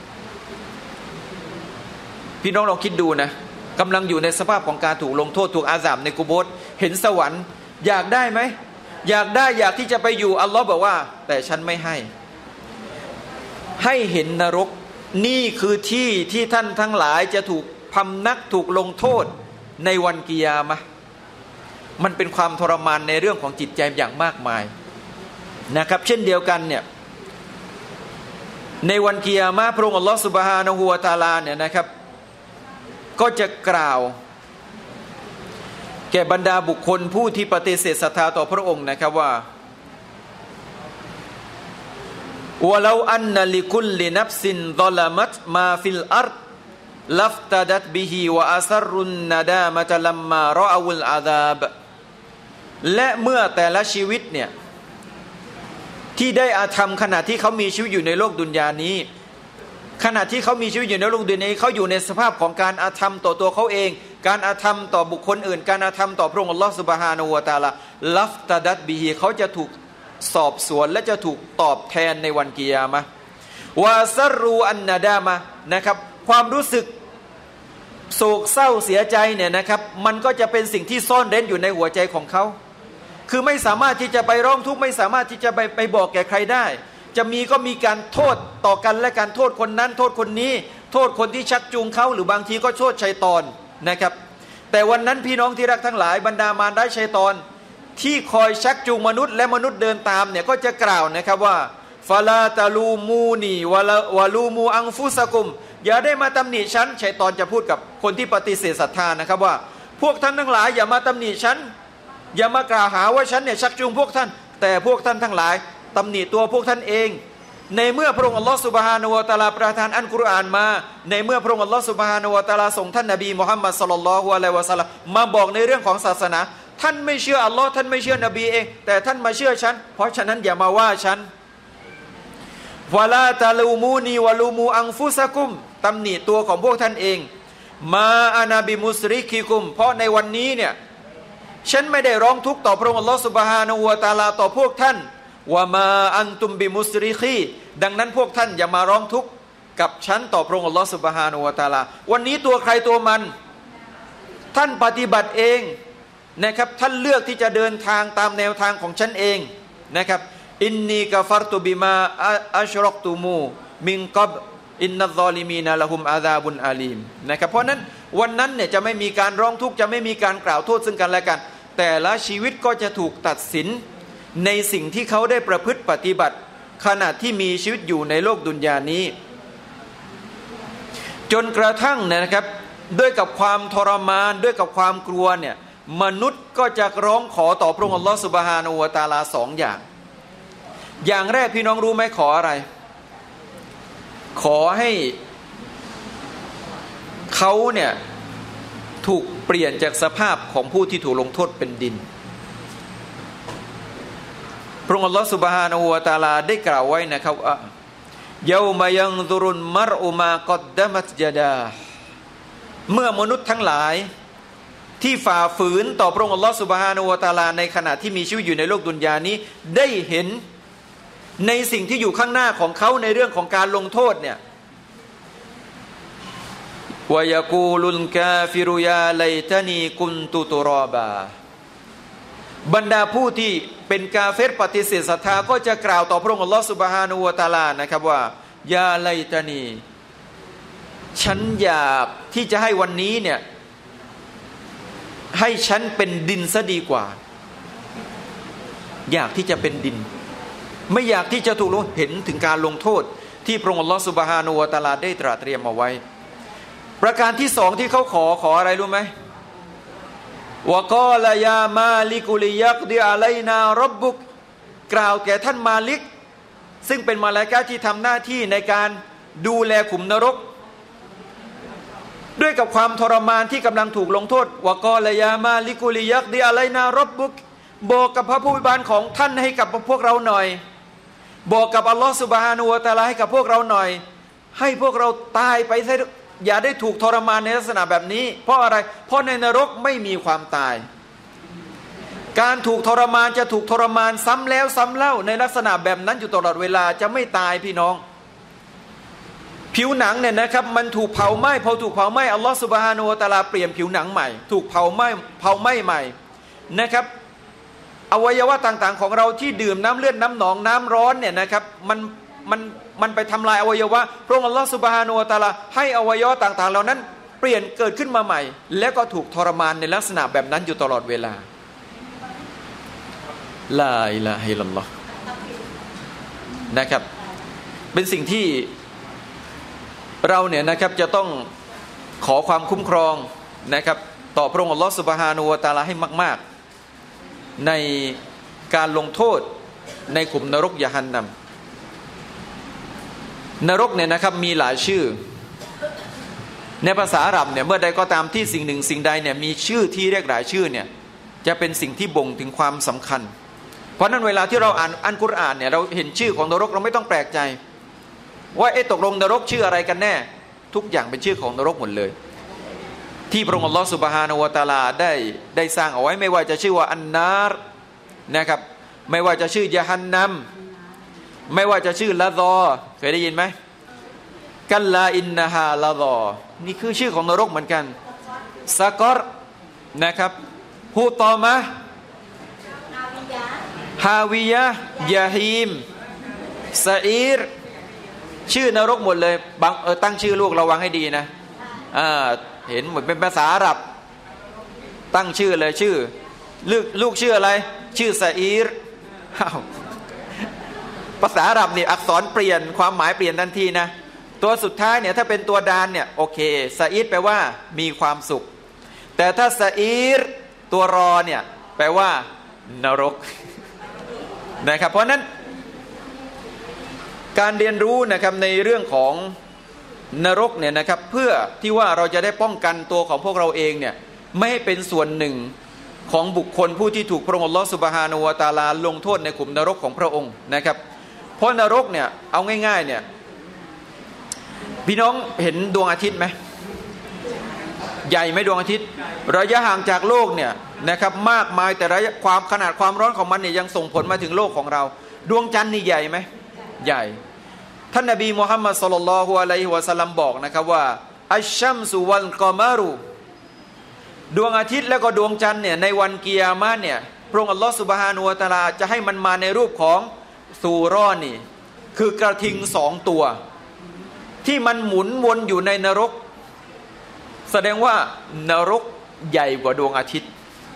พี่น้องลองคิดดูนะกำลังอยู่ในสภาพของการถูกลงโทษถูกอาซาบในกุโบรเห็นสวรรค์อยากได้ไหมอยากได้อยากที่จะไปอยู่อัลลอฮ์บอกว่าแต่ฉันไม่ให้เห็นนรกนี่คือที่ท่านทั้งหลายจะถูกพำนักถูกลงโทษในวันกิยามะห์มันเป็นความทรมานในเรื่องของจิตใจอย่างมากมายนะครับเช่นเดียวกันเนี่ยในวันกิยามะห์พระองค์อัลลอฮฺซุบฮานะฮูวะตะอาลาเนี่ยนะครับก็จะกล่าวแก่บรรดาบุคคลผู้ที่ปฏิเสธศรัทธาต่อพระองค์นะครับว่าวะลาอันนะลิคุลลินัฟซินฎอลามัตมาฟิลอัรฎลัฟตะดัตบิฮิวะอัซัรรุนนะดามะตะลัมมารออะวุลอาซาบและเมื่อแต่ละชีวิตเนี่ยที่ได้อาธรรมขณะที่เขามีชีวิตอยู่ในโลกดุนยานี้ขณะที่เขามีชีวิตอยู่ในโลกดุนยานี้เขาอยู่ในสภาพของการอาธรรมต่อตัวเขาเองการอาธรรมต่อบุคคลอื่นการอาธรรมต่อพระองค์อัลลอฮฺซุบฮานะฮูวะตะอาลาลัฟตะดัตบิฮิเขาจะถูกสอบสวนและจะถูกตอบแทนในวันกิยามะห์วะซัรรูอันนะดามะนะครับความรู้สึกโศกเศร้าเสียใจเนี่ยนะครับมันก็จะเป็นสิ่งที่ซ่อนเร้นอยู่ในหัวใจของเขาคือไม่สามารถที่จะไปร้องทุกข์ไม่สามารถที่จะไปบอกแก่ใครได้จะมีก็มีการโทษต่อกันและการโทษคนนั้นโทษคนนี้โทษคนที่ชักจูงเขาหรือบางทีก็โทษชัยฏอนนะครับแต่วันนั้นพี่น้องที่รักทั้งหลายบรรดามารได้ชัยฏอนที่คอยชักจูงมนุษย์และมนุษย์เดินตามเนี่ยก็จะกล่าวนะครับว่าฟาลาตาลูมูนีวะลูมูอังฟุสกุมอย่าได้มาตำหนิฉันชัยฏอนจะพูดกับคนที่ปฏิเสธศรัทธานะครับว่าพวกท่านทั้งหลายอย่ามาตำหนิฉันอย่ามากล่าวหาว่าฉันเนี่ยชักจูงพวกท่านแต่พวกท่านทั้งหลายตำหนิตัวพวกท่านเองในเมื่อพระองค์อัลลอฮฺซุบฮานะฮูวะตะอาลาประทานอัลกุรอานมาในเมื่อพระองค์อัลลอฮฺซุบฮานะฮูวะตะอาลาส่งท่านนบีมุฮัมมัดศ็อลลัลลอฮุอะลัยฮิวะซัลลัมมาบอกในเรื่องของศาสนาท่านไม่เชื่ออัลลอฮ์ท่านไม่เชื่อนบีเองแต่ท่านมาเชื่อฉันเพราะฉะนั้นอย่ามาว่าฉันวะลาตะลูมูนีวะลูมูอังฟุซะกุมตำหนิตัวของพวกท่านเองมาอานาบิมุสริกิกุมเพราะในวันนี้เนี่ยฉันไม่ได้ร้องทุกข์ต่อพระองค์อัลลอฮฺซุบฮานะฮูวะตะอาลาต่อพวกท่านวะมาอันตุมบิมุสริกีดังนั้นพวกท่านอย่ามาร้องทุกข์กับฉันต่อพระองค์อัลลอฮฺซุบฮานะฮูวะตะอาลาวันนี้ตัวใครตัวมันท่านปฏิบัติเองนะครับท่านเลือกที่จะเดินทางตามแนวทางของฉันเองนะครับอินนีกะฟัรตุบิมาอัชรักตุมูมินกับอินนัซซอลิมีนะละฮุมอาซาบุนอาลีมนะครับเพราะนั้นวันนั้นเนี่ยจะไม่มีการร้องทุกข์จะไม่มีการกล่าวโทษซึ่งกันและกันแต่ละชีวิตก็จะถูกตัดสินในสิ่งที่เขาได้ประพฤติปฏิบัติขณะที่มีชีวิตอยู่ในโลกดุนยานี้จนกระทั่งนะครับด้วยกับความทรมานด้วยกับความกลัวเนี่ยมนุษย์ก็จะร้องขอต่อพระองค์อัลลอฮฺซุบฮานะฮูวะตะอาลาสองอย่างแรกพี่น้องรู้ไหมขออะไรขอให้เขาเนี่ยถูกเปลี่ยนจากสภาพของผู้ที่ถูกลงโทษเป็นดินพระองค์อัลลอฮฺซุบฮานะฮูวะตะอาลาได้กล่าวไว้นะครับยามายังซุรุนมัรอุมากอดดะมัตยะดาเมื่อมนุษย์ทั้งหลายที่ฝ่าฝืนต่อพระองค์อัลลอฮฺซุบฮานะฮูวะตะอาลาในขณะที่มีชีวิตอยู่ในโลกดุนยานี้ได้เห็นในสิ่งที่อยู่ข้างหน้าของเขาในเรื่องของการลงโทษเนี่ยวะยะกูลุลกาฟิรุยาไลตานีกุนตุตุรอบาบรรดาผู้ที่เป็นกาเฟรปฏิเสธศรัทธาก็จะกล่าวต่อพระองค์อัลลอฮฺซุบฮานะฮูวะตะอาลานะครับว่ายาไลตานีฉันอยากที่จะให้วันนี้เนี่ยให้ฉันเป็นดินซะดีกว่าอยากที่จะเป็นดินไม่อยากที่จะถูกเห็นถึงการลงโทษที่พระองค์อัลลอฮฺซุบฮานะฮูวะตะอาลาได้ตรัสเตรียมเอาไว้ประการที่สองที่เขาขออะไรรู้ไหมวะกอลายามาลิกุลิยักดิอะลัยนาร็อบบุกกล่าวแก่ท่านมาลิกซึ่งเป็นมลาอิกะฮ์ที่ทำหน้าที่ในการดูแลขุมนรกด้วยกับความทรมานที่กำลังถูกลงโทษวะกอลายามาลิกุลิยักดิอะลัยนาร็อบบุกบอกกับพระผู้อภิบาลของท่านให้กับพวกเราหน่อยบอกกับอัลลอฮฺซุบฮานะฮูวะตะอาลาให้กับพวกเราหน่อยให้พวกเราตายไปซะอย่าได้ถูกทรมานในลักษณะแบบนี้เพราะอะไรเพราะในนรกไม่มีความตายการถูกทรมานจะถูกทรมานซ้ำแล้วซ้ำเล่าในลักษณะแบบนั้นอยู่ตลอดเวลาจะไม่ตายพี่น้องผิวหนังเนี่ยนะครับมันถูกเผาไหม้พอถูกเผาไหม้อัลลอฮฺซุบฮานะฮูวะตะอาลาเปลี่ยนผิวหนังใหม่ถูกเผาไหม้ใหม่นะครับอวัยวะต่างๆของเราที่ดื่มน้ำเลือดน้ำหนองน้ำร้อนเนี่ยนะครับมันไปทำลายอวัยวะพระองค์อัลลอฮฺซุบฮานะฮูวะตะอาลาให้อวัยวะต่างๆเหล่านั้นเปลี่ยนเกิดขึ้นมาใหม่แล้วก็ถูกทรมานในลักษณะแบบนั้นอยู่ตลอดเวลาลาอิลาฮะอิลลัลลอฮ์นะครับเป็นสิ่งที่เราเนี่ยนะครับจะต้องขอความคุ้มครองนะครับต่อพระองค์อัลลอฮฺซุบฮานะฮูวะตะอาลาให้มากๆในการลงโทษในขุมนรกยะฮันนัมนรกเนี่ยนะครับมีหลายชื่อในภาษาอาหรับเนี่ยเมื่อใดก็ตามที่สิ่งหนึ่งสิ่งใดเนี่ยมีชื่อที่เรียกหลายชื่อเนี่ยจะเป็นสิ่งที่บ่งถึงความสำคัญเพราะนั้นเวลาที่เราอ่านอัลกุรอานเนี่ยเราเห็นชื่อของนรกเราไม่ต้องแปลกใจว่าตกลงนรกชื่ออะไรกันแน่ทุกอย่างเป็นชื่อของนรกหมดเลยที่พระองค์อัลลอฮฺซุบฮานะฮูวะตะอาลาได้สร้างเอาไว้ไม่ว่าจะชื่อว่าอันนารนะครับไม่ว่าจะชื่อยะฮันนัมไม่ว่าจะชื่อละฎอเคยได้ยินไหมกัลลาอินนะฮาละฎอนี่คือชื่อของนรกเหมือนกันซะกอรนะครับฮูตอมะฮาวิยะยะฮีมซะอีรชื่อนรกหมดเลยบางตั้งชื่อลูกระวังให้ดีนะเห็นเหมือนเป็นภาษาอาหรับตั้งชื่อเลยชื่อลูกชื่ออะไรชื่อซะอีรภาษาอาหรับนี่อักษรเปลี่ยนความหมายเปลี่ยนทันทีนะตัวสุดท้ายเนี่ยถ้าเป็นตัวดานเนี่ยโอเคซะอีรแปลว่ามีความสุขแต่ถ้าซะอีรตัวรอเนี่ยแปลว่านรกนะครับเพราะนั้นการเรียนรู้นะครับในเรื่องของนรกเนี่ยนะครับเพื่อที่ว่าเราจะได้ป้องกันตัวของพวกเราเองเนี่ยไม่ให้เป็นส่วนหนึ่งของบุคคลผู้ที่ถูกพระองค์อัลลอฮฺซุบฮานะฮูวะตะอาลาลงโทษในขุมนรกของพระองค์นะครับเพราะนรกเนี่ยเอาง่ายๆเนี่ยพี่น้องเห็นดวงอาทิตย์ไหมใหญ่ไหมดวงอาทิตย์ระยะห่างจากโลกเนี่ยนะครับมากมายแต่ระยะขนาดความร้อนของมันเนี่ยยังส่งผลมาถึงโลกของเราดวงจันทร์นี่ใหญ่ไหมใหญ่ท่านนบีมุฮัมมัดศ็อลลัลลอฮุอะลัยฮิวะซัลลัมบอกนะครับว่าอัชชัมซุวัลกอมารุดวงอาทิตย์และก็ดวงจันทร์เนี่ยในวันกิยามะห์เนี่ยพระองค์อัลลอฮฺซุบฮานะฮูวะตะอาลาจะให้มันมาในรูปของซูเราะห์นี่คือกระทิง2ตัวที่มันหมุนวนอยู่ในนรกแสดงว่านรกใหญ่กว่าดวงอาทิตย์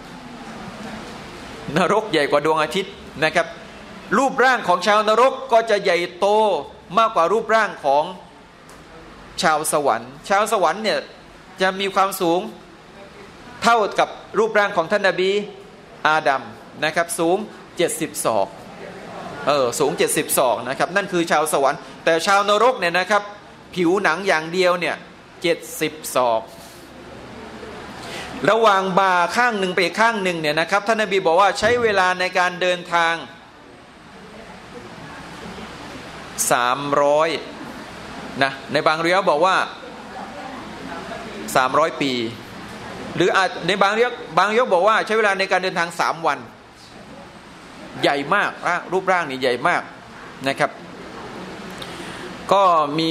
นรกใหญ่กว่าดวงอาทิตย์นะครับรูปร่างของชาวนรกก็จะใหญ่โตมากกว่ารูปร่างของชาวสวรรค์ชาวสวรรค์เนี่ยจะมีความสูงเท่ากับรูปร่างของท่านนบีอาดัมนะครับสูง70 ศอกสูง70 ศอกนะครับนั่นคือชาวสวรรค์แต่ชาวนรกเนี่ยนะครับผิวหนังอย่างเดียวเนี่ย70 ศอกระหว่างบ่าข้างหนึ่งไปข้างหนึ่งเนี่ยนะครับท่านนบีบอกว่าใช้เวลาในการเดินทาง300นะในบางเรียบอกว่า300 ปีหรือในบางเรียบอกว่าใช้เวลาในการเดินทาง3 วันใหญ่มากรูปร่างนี่ใหญ่มากนะครับก็มี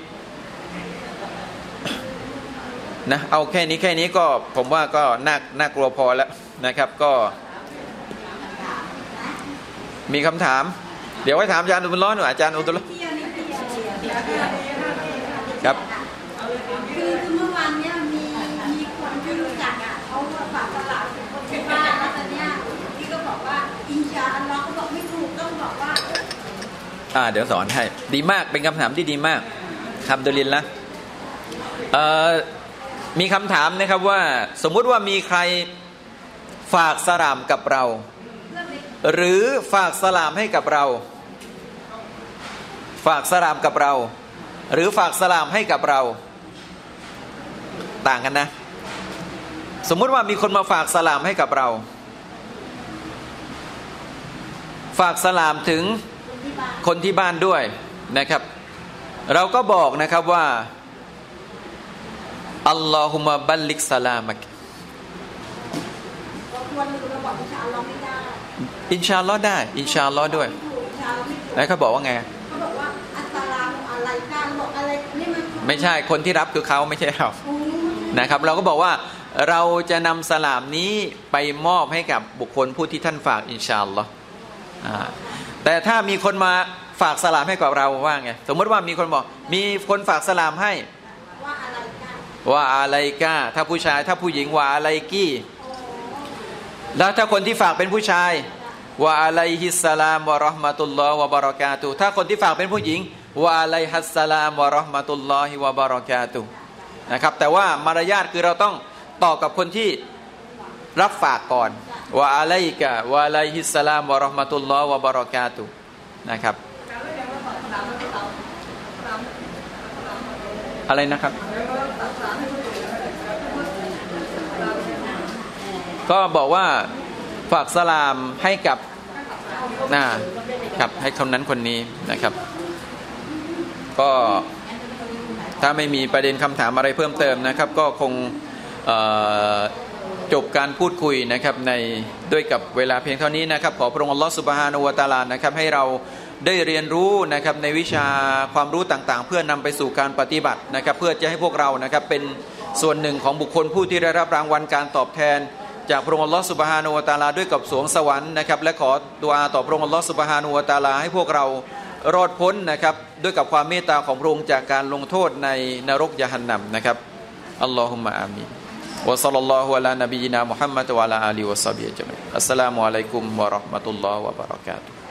นะเอาแค่นี้ก็ผมว่าก็น่ากลัวพอแล้วนะครับก็มีคำถามเดี๋ยวไว้ถามอาจารย์อุตุลลอฮ์หน่อยอาจารย์อุตุลลอฮ์ครับคือเมื่อวานเนี้ยมีคนที่รู้จักเขาฝากตลาดคนที่บ้านแล้วตอนเนี้ยที่ก็บอกว่าอินชาอัลลอฮ์เขาบอกไม่ถูกต้องบอกว่าเดี๋ยวสอนให้ดีมากเป็นคำถามที่ดีมากฮัมดุลิลละมีคำถามนะครับว่าสมมุติว่ามีใครฝากสลามกับเราหรือฝากสลามให้กับเราฝากสลามกับเราหรือฝากสลามให้กับเราต่างกันนะสมมุติว่ามีคนมาฝากสลามให้กับเราฝากสลามถึงคนที่บ้านด้วยนะครับเราก็บอกนะครับว่าอัลลอฮุมะบัลลิกสลามักควรเราบอกอินชาอัลลอฮ์ไม่ได้อินชาอัลลอฮ์ได้อินชาอัลลอฮ์ด้วยแล้วเขาบอกว่าไงเขาบอกว่าอัสสลามุอะลัยกะบอกอะไรนี่มันไม่ใช่คนที่รับคือเขาไม่ใช่เรานะครับเราก็บอกว่าเราจะนำสลามนี้ไปมอบให้กับบุคคลผู้ที่ท่านฝากอินชาอัลลอฮ์แต่ถ้ามีคนมาฝากสลามให้กับเราว่าไงสมมติว่ามีคนบอกมีคนฝากสลามให้ว่าอะไรกะถ้าผู้ชายถ้าผู้หญิงว่าอะไรกี้แล้วถ้าคนที่ฝากเป็นผู้ชายว่าอะลัยฮิสสลามวะเราะห์มะตุลลอฮ์วะบะเราะกาตุฮ์ถ้าคนที่ฝากเป็นผู้หญิงว่าอะลัยฮิสสลามวะเราะห์มะตุลลอฮิวะบะเราะกาตุฮ์นะครับแต่ว่ามารยาทคือเราต้องตอบกับคนที่รับฝากก่อนว่าอะลัยกะวะอะลัยฮิสสลามวะเราะห์มะตุลลอฮ์วะบะเราะกาตุฮ์นะครับอะไรนะครับก็บอกว่าฝากสลามให้กับครับให้คนนั้นคนนี้นะครับก็ถ้าไม่มีประเด็นคำถามอะไรเพิ่มเติมนะครับก็คงจบการพูดคุยนะครับในด้วยกับเวลาเพียงเท่านี้นะครับขอพระองค์อัลลอฮฺซุบฮานะฮูวะตะอาลานะครับให้เราได้เรียนรู้นะครับในวิชาความรู้ต่างๆเพื่อนำไปสู่การปฏิบัตินะครับเพื่อจะให้พวกเรานะครับเป็นส่วนหนึ่งของบุคคลผู้ที่ได้รับรางวัลการตอบแทนจากพระองค์อัลลอฮฺซุบฮานะฮูวะตะอาลาด้วยกับสวงสวรรค์นะครับและขอดุอาต่อพระองค์อัลลอฮฺซุบฮานะฮูวะตะอาลาให้พวกเรารอดพ้นนะครับด้วยกับความเมตตาของพระองค์จากการลงโทษในนรกยะฮันนัมนะครับอัลลอฮุมะอามีนวะศ็อลลัลลอฮุอะลานะบียินามุฮัมมัดวะอะลาอาลีวะศอฮบิฮิอัจมัยอัสสลามุอะลัยกุมวะเราะห์มะตุลลอฮ์วะบะเราะกาตุฮ์